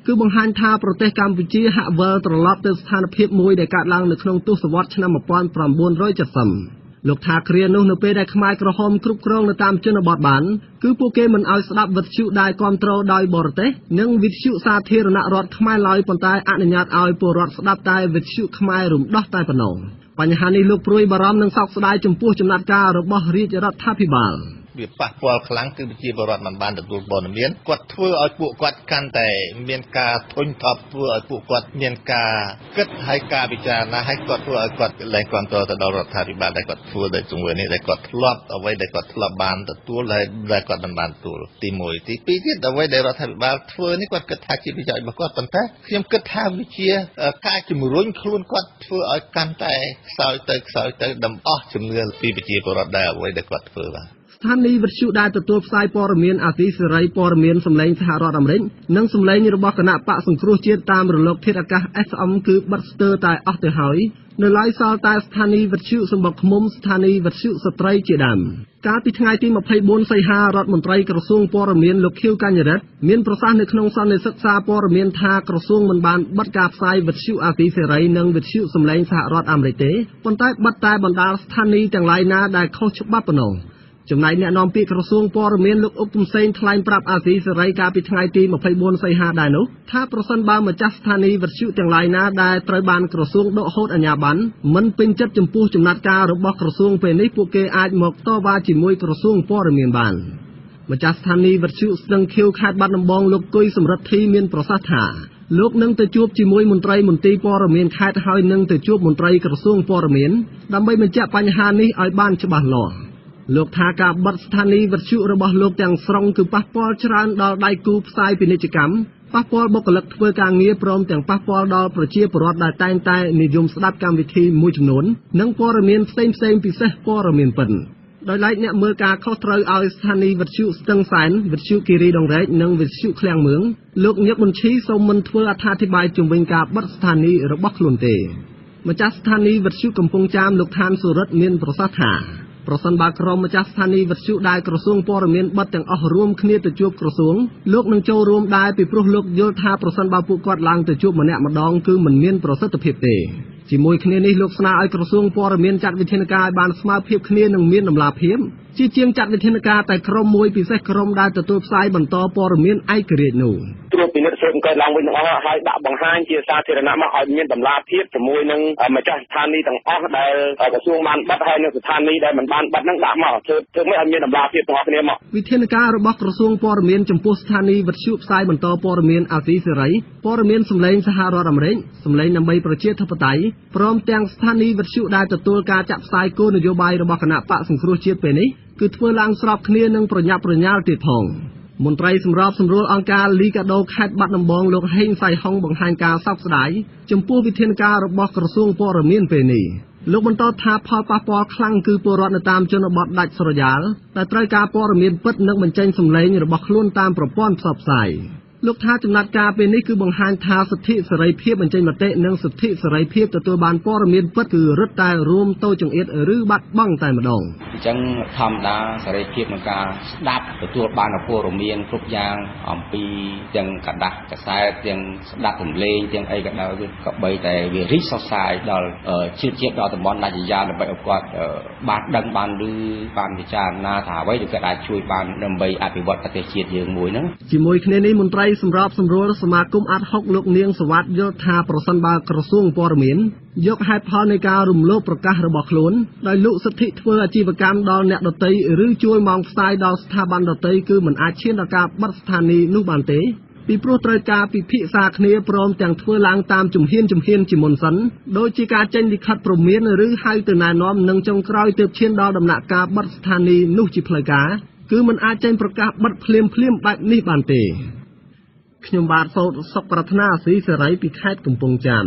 គឺបង្ហាញថាប្រទេសកម្ពុជាហាក់វិលត្រឡប់ទៅស្ថានភាពមួយដែលកើតឡើងនៅក្នុងទសវត្សរ៍ឆ្នាំmột nghìn chín trămเจ็ดสิบលោកថាគ្រានោះនៅពេលដែលខ្មែរក្រហមគ្រប់គ្រងនៅតាមជនបទបានគឺពួកគេមិនឲ្យស្ដាប់វិទ្យុដែលគ្រប់គ្រងដោយបរទេសនិងវិទ្យុសាធារណរដ្ឋខ្មែរឡើយប៉ុន្តែអនុញ្ញាតឲ្យពលរដ្ឋស្ដាប់តែវិទ្យុខ្មែររំដោះតែប៉ុណ្ណោះបញ្ហានេះលោកព្រួយបារម្ភនិងសោកស្ដាយចំពោះចំណាត់ការរបស់រាជរដ្ឋាភិបាលវាប៉ះពាល់ខ្លាំងគឺប្រជាពលរដ្ឋមិនបានទទួលព័ត៌មានគាត់ធ្វើឲ្យពួកគាត់កាន់តែមានការធុញថប់ធ្វើឲ្យពួកគាត់មានការគិតហើយការពិចារណាឲ្យគាត់ធ្វើឲ្យគាត់លែងគ្រប់គ្រងទៅដល់រដ្ឋាភិបាលដែលគាត់ធ្វើដោយទង្វើនេះដែលគាត់ធ្លាប់អ្វីដែលគាត់ធ្លាប់បានទទួលហើយដែលគាត់មិនបានទទួលទីមួយទីពីរទៀតអ្វីដែលរដ្ឋាភិបាលធ្វើនេះគាត់គិតថាជាប្រយោជន៍របស់គាត់ប៉ុន្តែខ្ញុំគិតថាវាជាការជំរុញខ្លួនគាត់ធ្វើឲ្យកាន់តែខ្សោយទៅខ្សោយទៅដំអស់ជំនឿពីប្រជាពលរដ្ឋដែលអ្វីដែលគាត់ធ្វើបាទស្ថានីយ៍វិទ្យុដែលទទួលផ្សាយព័ត៌មានអាស៊ីសេរីព័ត៌មានសម្លេងសហរដ្ឋអាមេរិកនិងសម្លេងរបស់គណៈបកសង្គ្រោះជាតិតាមរលកធាតុអាកាស เอส เอ็ม គឺបិទស្ទើរតែអស់ទៅហើយនៅឡើយសល់តែស្ថានីយ៍វិទ្យុសម្បុកឃ្មុំស្ថានីយ៍វិទ្យុស្ត្រីជាដើមកាលពីថ្ងៃទីยี่สิบสี่សីហារដ្ឋមន្ត្រីក្រសួងព័ត៌មានលោកខៀវកញ្ញរិទ្ធមានប្រសាសន៍នៅក្នុងសន្និសីទសារព័ត៌មានថាក្រសួងមិនបានបិទការផ្សាយវិទ្យុអាស៊ីសេរីនិងវិទ្យុសម្លេងសហរដ្ឋអាមេរិកទេប៉ុន្តែបិទតែបណ្ដាស្ថានីយ៍ទាំងឡាយណាដែលខុសច្បាប់ប៉ុណ្ណោះចំណែកអ្នកនាំពាក្យក្រសួងព័ត៌មានលោកអ៊ុកទំសេងថ្លែងប្រាប់អាស៊ីសេរីកាលពីថ្ងៃទីยี่สิบสี่សីហាដែរនោះថាប្រសិនបើម្ចាស់ស្ថានីយ៍វិទ្យុទាំងឡាយណាដែលត្រូវបានក្រសួងដកហូតអាជ្ញាប័ណ្ណមិនពេញចិត្តចំពោះចំណាត់ការរបស់ក្រសួងពេលនេះពួកគេអាចមកតវ៉ាជាមួយក្រសួងព័ត៌មានបានម្ចាស់ស្ថានីយ៍វិទ្យុស្ទឹងខៀវខេត្តបាត់ដំបងលោកគុយសំរិទ្ធធីមានប្រសាសន៍ថាលោកនឹងទៅជួបជាមួយមន្ត្រីមន្ទីរព័ត៌មានខេត្តហើយនឹងទៅជួបមន្ត្រីក្រសួងព័ត៌មានដើម្បីបញ្ជាក់បញ្ហានេះឲ្យបានច្បាស់លាស់លោកថាការបិទស្ថានីយ៍វិទ្យុរបស់លោកទាំងស្រុងគឺប៉ះពាល់ច្រើនដល់ដៃគូផ្សាយពាណិជ្ជកម្មប៉ះពាល់បុគ្គលិកធ្វើការងារព្រមទាំងប៉ះពាល់ដល់ប្រជាពលរដ្ឋដែលតែងតែនិយមស្ដាប់កម្មវិធីមួយចំនួននិងព័ត៌មានផ្សេងផ្សេងពិសេសព័ត៌មានពិនដោយឡែកអ្នកមើលការខុសត្រូវឲ្យស្ថានីយ៍វិទ្យុស្ទឹងសែនវិទ្យុគិរីដងរែកនិងវិទ្យុឃ្លាំងមឿងលោកញឹកប៊ុនឈីសូមមិនធ្វើអត្ថាធិប្បាយជុំវិញការបិទស្ថានីយ៍របស់ខ្លួនទេម្ចាស់ស្ថានីយ៍វិទ្យុកំពង់ចាមលោកឋានសុរិទ្ធមានប្រសាសន៍ថាប្រសិនបើក្រុមម្ចាស់ស្ថានីយ៍វិទ្យុដែលក្រសួងព័ត៌មានបិទទាំងអស់រួមគ្នាទៅជួបក្រសួងលោកនឹងចូលរួមដែរពីព្រោះលោកយល់ថាប្រសិនបើពួកគាត់ឡើងទៅជួបម្នាក់ម្ដងគឺមិនមានប្រសិទ្ធភាពទេជាមួយគ្នានេះលោកស្នើឲ្យក្រសួងព័ត៌មានចាត់វិធានការឲ្យបានស្មើភាពគ្នានិងមានតម្លាភាពជាជាងចាត់វិធានការតែក្រុមមួយពិសេសក្រុមដែលទទួលផ្សាយបន្តព័ត៌មានឯករាជ្យនោះត្រួតពិនិត្យស៊ើបអង្កេតឡើងវិញទាំងអស់ហើយដាក់បង្ហាញជាសាធារណៈមកឲ្យមានតម្លាភាពជាមួយនឹងម្ចាស់ស្ថានីយ៍ទាំងអស់ដែលក្រសួងបានបិទហើយនឹងស្ថានីយ៍ដែលមិនបានបិទនឹងដាក់មកធ្វើធ្វើមិនឲ្យមានតម្លាភាពទាំងអស់គ្នាមកវិធានការរបស់ក្រសួងព័ត៌មានចំពោះស្ថានីយ៍វិទ្យុផ្សាយបន្តព័ត៌មានអាស៊ីសេរីព័ត៌មានសម្លេងសហរដ្ឋអាមេរិកសម្លេងដើម្បីប្រជាធិបតេយ្យព្រមទាំងស្ថានីយ៍វិទ្យុដែលទទួលការចាក់ផ្សាយគោលនយោបាយរបស់គណៈបកសង្គ្រោះជាតិពេលនេះគឺធ្វើឡើងស្របគ្នានឹងប្រញាប់ប្រញាល់ទៀតផងមន្ត្រីសម្របសម្រួលអង្គការលីកាដូខេត្តបាត់ដំបងលោកហេងសៃហុងបង្ហាញការសោកស្ដាយចំពោះវិធានការរបស់ក្រសួងព័ត៌មានពេលនេះលោកបន្តថាផលប៉ះពាល់ខ្លាំងគឺពលរដ្ឋនៅតាមជនបទដាច់ស្រយាលដែលត្រូវការព័ត៌មានពិតនិងបញ្ចេញសម្លេងរបស់ខ្លួនតាមប្រព័ន្ធផ្សព្វផ្សាយលោកថាចំណាត់ការពេលនេះគឺបង្ហាញថាសិទ្ធិសេរីភាពបញ្ចេញមតិនិងសិទ្ធិសេរីភាពទទួលបានព័ត៌មានពិតគឺរឹតតែរួមតូចចង្អៀតឬបាត់បង់តែម្ដងអញ្ចឹងធម្មតាសេរីភាពក្នុងការស្ដាប់ទទួលបានព័ត៌មានគ្រប់យ៉ាងអំពីទាំងកដាស់កសែតទាំងស្ដាប់សំឡេងទាំងអីក៏ដោយក៏បីតែវារីកសុសសាយដល់ជាតិជាតិដល់តំបន់ដាច់ស្រយាលដើម្បីឲ្យគាត់បានដឹងបានឮបានពិចារណាថាអ្វីដែលគាត់អាចជួយបានដើម្បីអភិវឌ្ឍប្រទេសជាតិយើងមួយហ្នឹងជាមួយគ្នានេះមន្ត្រីសម្របសម្រួលសមាគមអាត់ហុកលោកនាងសវត្ថយល់ថាប្រសិនបើក្រសួងព័ត៌មានយកហេតុផលនៃការរំលោភប្រកាសរបស់ខ្លួនដោយលុសិទ្ធិធ្វើអាជីវកម្មដល់អ្នកដទៃឬជួលម៉ោងផ្សាយដល់ស្ថាប័នដទៃគឺមិនអាចឈានដល់ការបិទស្ថានីយ៍នោះបានទេពីព្រោះត្រូវការពិភាក្សាគ្នាព្រមទាំងធ្វើឡើងតាមជំហានជំហានជាមុនសិនដូចជាការចេញលិខិតព្រមានឬហៅទៅណែនាំនិងចុងក្រោយទើបឈានដល់ដំណាក់ការបិទស្ថានីយ៍នោះជាផ្លូវការគឺមិនអាចចេញប្រកាសបិទភ្លាមភ្លាមបែបនេះបានទេខ្ញុំបាទសោតសុខប្រាថ្នាអាស៊ីសេរីពីខេត្តកំពង់ចាម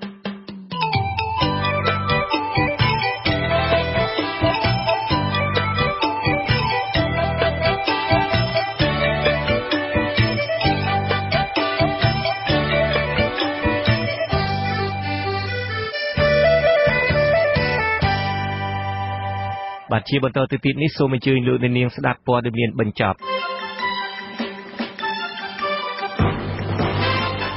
បាទជាបន្តទៅទៀតនេះសូមអញ្ជើញលោកអ្នកនាងស្ដាប់ព័ត៌មានបញ្ចប់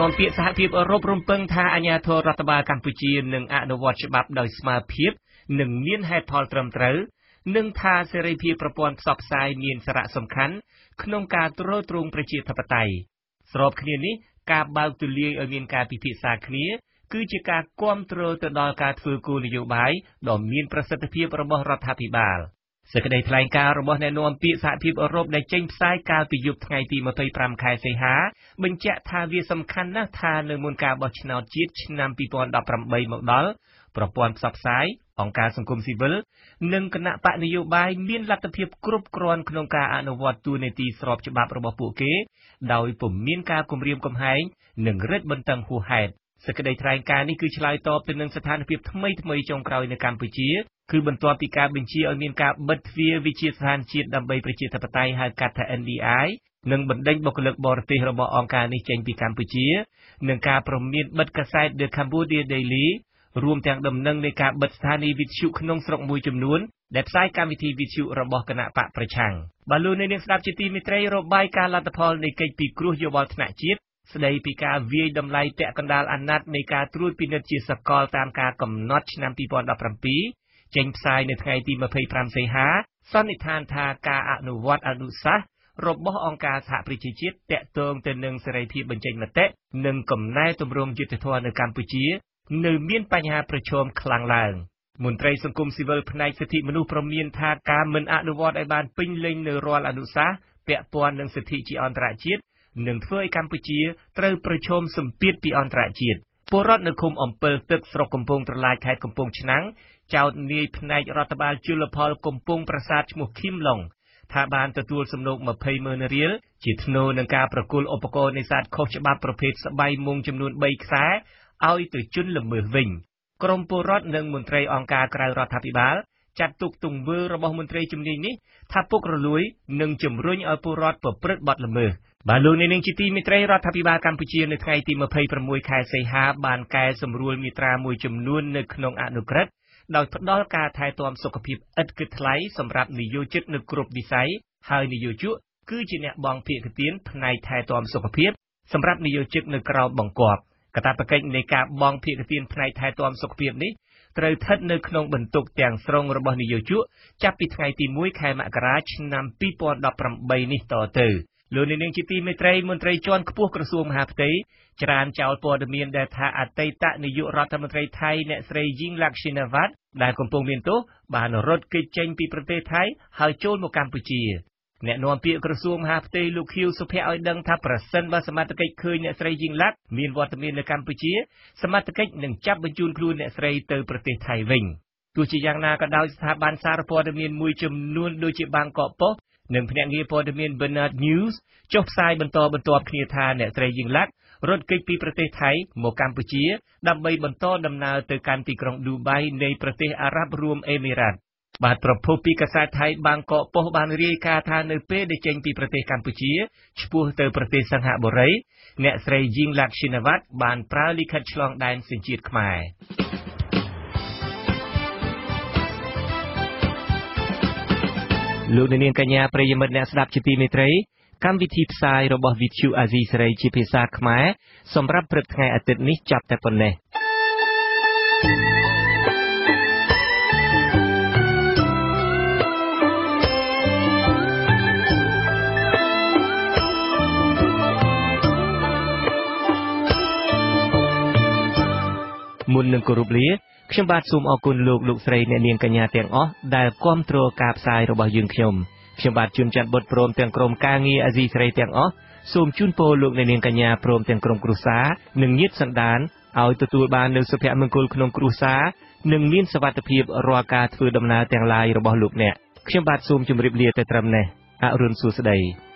នាំពាក្យសហភាពអឺរ៉ុបរំពឹងថាអាជ្ញាធររដ្ឋបាលកម្ពុជានឹងអនុវត្តច្បាប់ដោយស្មើភាពនិងមានហេតុផលត្រឹមត្រូវនិងថាសេរីភាពប្រព័ន្ធផ្សព្វផ្សាយមានសារៈសំខាន់ក្នុងការទ្រទ្រង់ប្រជាធិបតេយ្យស្របគ្នានេះការបើកទូលាយឲ្យមានការពិភាក្សាគ្នាគឺជាការគាំទ្រទៅដល់ការធ្វើគោលនយោបាយដ៏មានប្រសិទ្ធភាពរបស់រដ្ឋាភិបាលសេចក្តីថ្លែងការណ៍របស់អ្នកនាំពាក្យសហភាពអឺរ៉ុបដែលចេញផ្សាយកាលពីយប់ថ្ងៃទីម្ភៃប្រាំខែសីហាបញ្ជាក់ថាវាសំខាន់ណាស់ថានៅមុនការបោះឆ្នោតជាតិឆ្នាំពីរពាន់ដប់ប្រាំបីមកដល់ប្រព័ន្ធផ្សព្វផ្សាយអង្គការសង្គមស៊ីវិលនិងគណៈបកនយោបាយមានលទ្ធភាពគ្រប់គ្រាន់ក្នុងការអនុវត្តតួនាទីស្របច្បាប់របស់ពួកគេដោយពុំមានការគំរាមកំហែងនិងរឹតបន្តឹងហួសហេតុសេចក្តីថ្លែងការណ៍នេះគឺឆ្លើយតបទៅនឹងស្ថានភាពថ្មីថ្មីចុងក្រោយនៅកម្ពុជាគឺបន្ទាប់ពីការបញ្ជាឲ្យមានការបិទទ្វារវិទ្យាស្ថានជាតិដើម្បីប្រជាធិបតេយ្យហៅកាត់ថា N D I និងបណ្ដេញបុគ្គលិកបរទេសរបស់អង្គការនេះចេញពីកម្ពុជានិងការព្រមានបិទកាសែត The Cambodia Daily រួមទាំងដំណឹងនៃការបិទស្ថានីយ៍វិទ្យុក្នុងស្រុកមួយចំនួនដែលផ្សាយកម្មវិធីវិទ្យុរបស់គណៈបកប្រឆាំងបាទលោកអ្នកនាងស្ដាប់ជាទីមេត្រីរបាយការណ៍លទ្ធផលនៃកិច្ចពិគ្រោះយោបល់ថ្នាក់ជាតិស្ដីពីការវាយតម្លៃពាក់កណ្ដាលអាណត្តិនៃការត្រួតពិនិត្យជាសកលតាមការកំណត់ឆ្នាំពីរពាន់ដប់ប្រាំពីរចេញផ្សាយនៅថ្ងៃទីម្ភៃប្រាំសីហាសន្និដ្ឋានថាការអនុវត្តអនុសាសន៍របស់អង្គការសហប្រជាជាតិតាក់ទងទៅនឹងសេរីភាពបញ្ចេញមតិនិងកំណែទម្រង់យុត្តិធម៌នៅកម្ពុជានៅមានបញ្ហាប្រឈមខ្លាំងឡើងមន្ត្រីសង្គមស៊ីវិលផ្នែកសិទ្ធិមនុស្សព្រមានថាការមិនអនុវត្តឲ្យបានពេញលេញនៅរាល់អនុសាសន៍ពាក់ព័ន្ធនឹងសិទ្ធិជាអន្តរជាតិនឹងធ្វើឲ្យកម្ពុជាត្រូវប្រឈមសម្ពាធពីអន្តរជាតិពលរដ្ឋនៅឃុំអំពិលទឹកស្រុកកំពង់ត្រឡាចខេត្តកំពង់ឆ្នាំងចោទនាយផ្នែករដ្ឋបាលជលផលកំពង់ប្រាសាទឈ្មោះឃីមឡុងថាបានទទួលសំណូកម្ភៃម៉ឺនរៀលជាថ្នូរនឹងការប្រគល់ឧបករណ៍នេសាទខុសច្បាប់ប្រភេទស្បៃមុងចំនួនបីខ្សែឲ្យទៅជនល្មើសវិញក្រមពលរដ្ឋនិងមន្ត្រីអង្គការក្រៅរដ្ឋាភិបាលចាត់ទុកទង្វើរបស់មន្ត្រីជំនាញនេះថាពុករលួយនិងជំរុញឲ្យពលរដ្ឋប្រព្រឹត្តបទល្មើសបាទលោកនាងជាទីមេត្រីរដ្ឋាភិបាលកម្ពុជានៅថ្ងៃទីម្ភៃប្រាំមួយខែសីហាបានកែសម្រួលមាត្រាមួយចំនួននៅក្នុងអនុក្រឹត្យដោយផ្ដល់ការថែទាំសុខភាពឥតគិតថ្លៃសម្រាប់និយោជិតនៅគ្រប់វិស័យហើយនិយោជកគឺជាអ្នកបង់ភាគទានផ្នែកថែទាំសុខភាពសម្រាប់និយោជិតនៅក្រៅបង្គាប់កាតព្វកិច្ចនៃការបង់ភាគទានផ្នែកថែទាំសុខភាពនេះត្រូវស្ថិតនៅក្នុងបន្ទុកទាំងស្រុងរបស់និយោជកចាប់ពីថ្ងៃទីមួយខែមករាឆ្នាំពីរពាន់ដប់ប្រាំបីនេះតទៅលោកនាងជាទីមេត្រីមន្ត្រីជាន់ខ្ពស់ក្រសួងមហាផ្ទៃច្រានចោលព័ត៌មានដែលថាអតីតនាយករដ្ឋមន្ត្រីថៃអ្នកស្រីយីងឡាក់ស៊ីណាវ៉ាត់ដែលកំពុងមានទោសបានរត់គេចចេញពីប្រទេសថៃហើយចូលមកកម្ពុជាអ្នកនាំពាក្យក្រសួងមហាផ្ទៃលោកខៀវសុភ័ក្រឲ្យដឹងថាប្រសិនបើសមត្ថកិច្ចឃើញអ្នកស្រីយីងឡាក់មានវត្តមាននៅកម្ពុជាសមត្ថកិច្ចនឹងចាប់បញ្ជូនខ្លួនអ្នកស្រីទៅប្រទេសថៃវិញទោះជាយ៉ាងណាក៏ដោយស្ថាប័នសារព័ត៌មានមួយចំនួនដូចជាបាងកកប៉ុស្តិ៍និងភ្នាក់ងារព័ត៌មាន Bernard News ចុះផ្សាយបន្តបន្ទាប់គ្នាថាអ្នកស្រីយីងឡាក់រត់គេចពីប្រទេសថៃមកកម្ពុជាដើម្បីបន្តដំណើរទៅកាន់ទីក្រុងឌូបៃនៃប្រទេសអារ៉ាប់រួមអេមីរ៉ាតបាទប្រភពពីកាសែតថៃបាងកកប៉ុស្តិ៍បានរាយការណ៍ថានៅពេលដែលចេញពីប្រទេសកម្ពុជាឆ្ពោះទៅប្រទេសសិង្ហបុរីអ្នកស្រីយីងឡាក់ស៊ីណាវ៉ាត់បានប្រើលិខិតឆ្លងដែនសញ្ជាតិខ្មែរលោកនាងកញ្ញាប្រិយមិត្តអ្នកស្ដាប់ជាទីមេត្រីកម្មវិធីផ្សាយរបស់ Vithu Azizi Serai ជាភាសាខ្មែរសម្រាប់ព្រឹកថ្ងៃអាទិត្យនេះចាប់តែប៉ុណ្ណេះមុននឹងគោរពលាខ្ញុំបាទសូមអរគុណលោកលោកស្រីអ្នកនាងកញ្ញាទាំងអស់ដែលគាំទ្រការផ្សាយរបស់យើងខ្ញុំខ្ញុំបាទជួនច័ន្ទបុត្រព្រមទាំងក្រុមការងារអាស៊ីសេរីទាំងអស់សូមជូនពរលោកអ្នកនាងកញ្ញាព្រមទាំងក្រុមគ្រួសារនិងញាតិសន្តានឲ្យទទួលបាននូវសុភមង្គលក្នុងគ្រួសារនិងមានសុវត្ថិភាពរាល់ការធ្វើដំណើរទាំងឡាយរបស់លោកអ្នកខ្ញុំបាទសូមជម្រាបលាតែត្រឹមនេះអរុនសួស្តី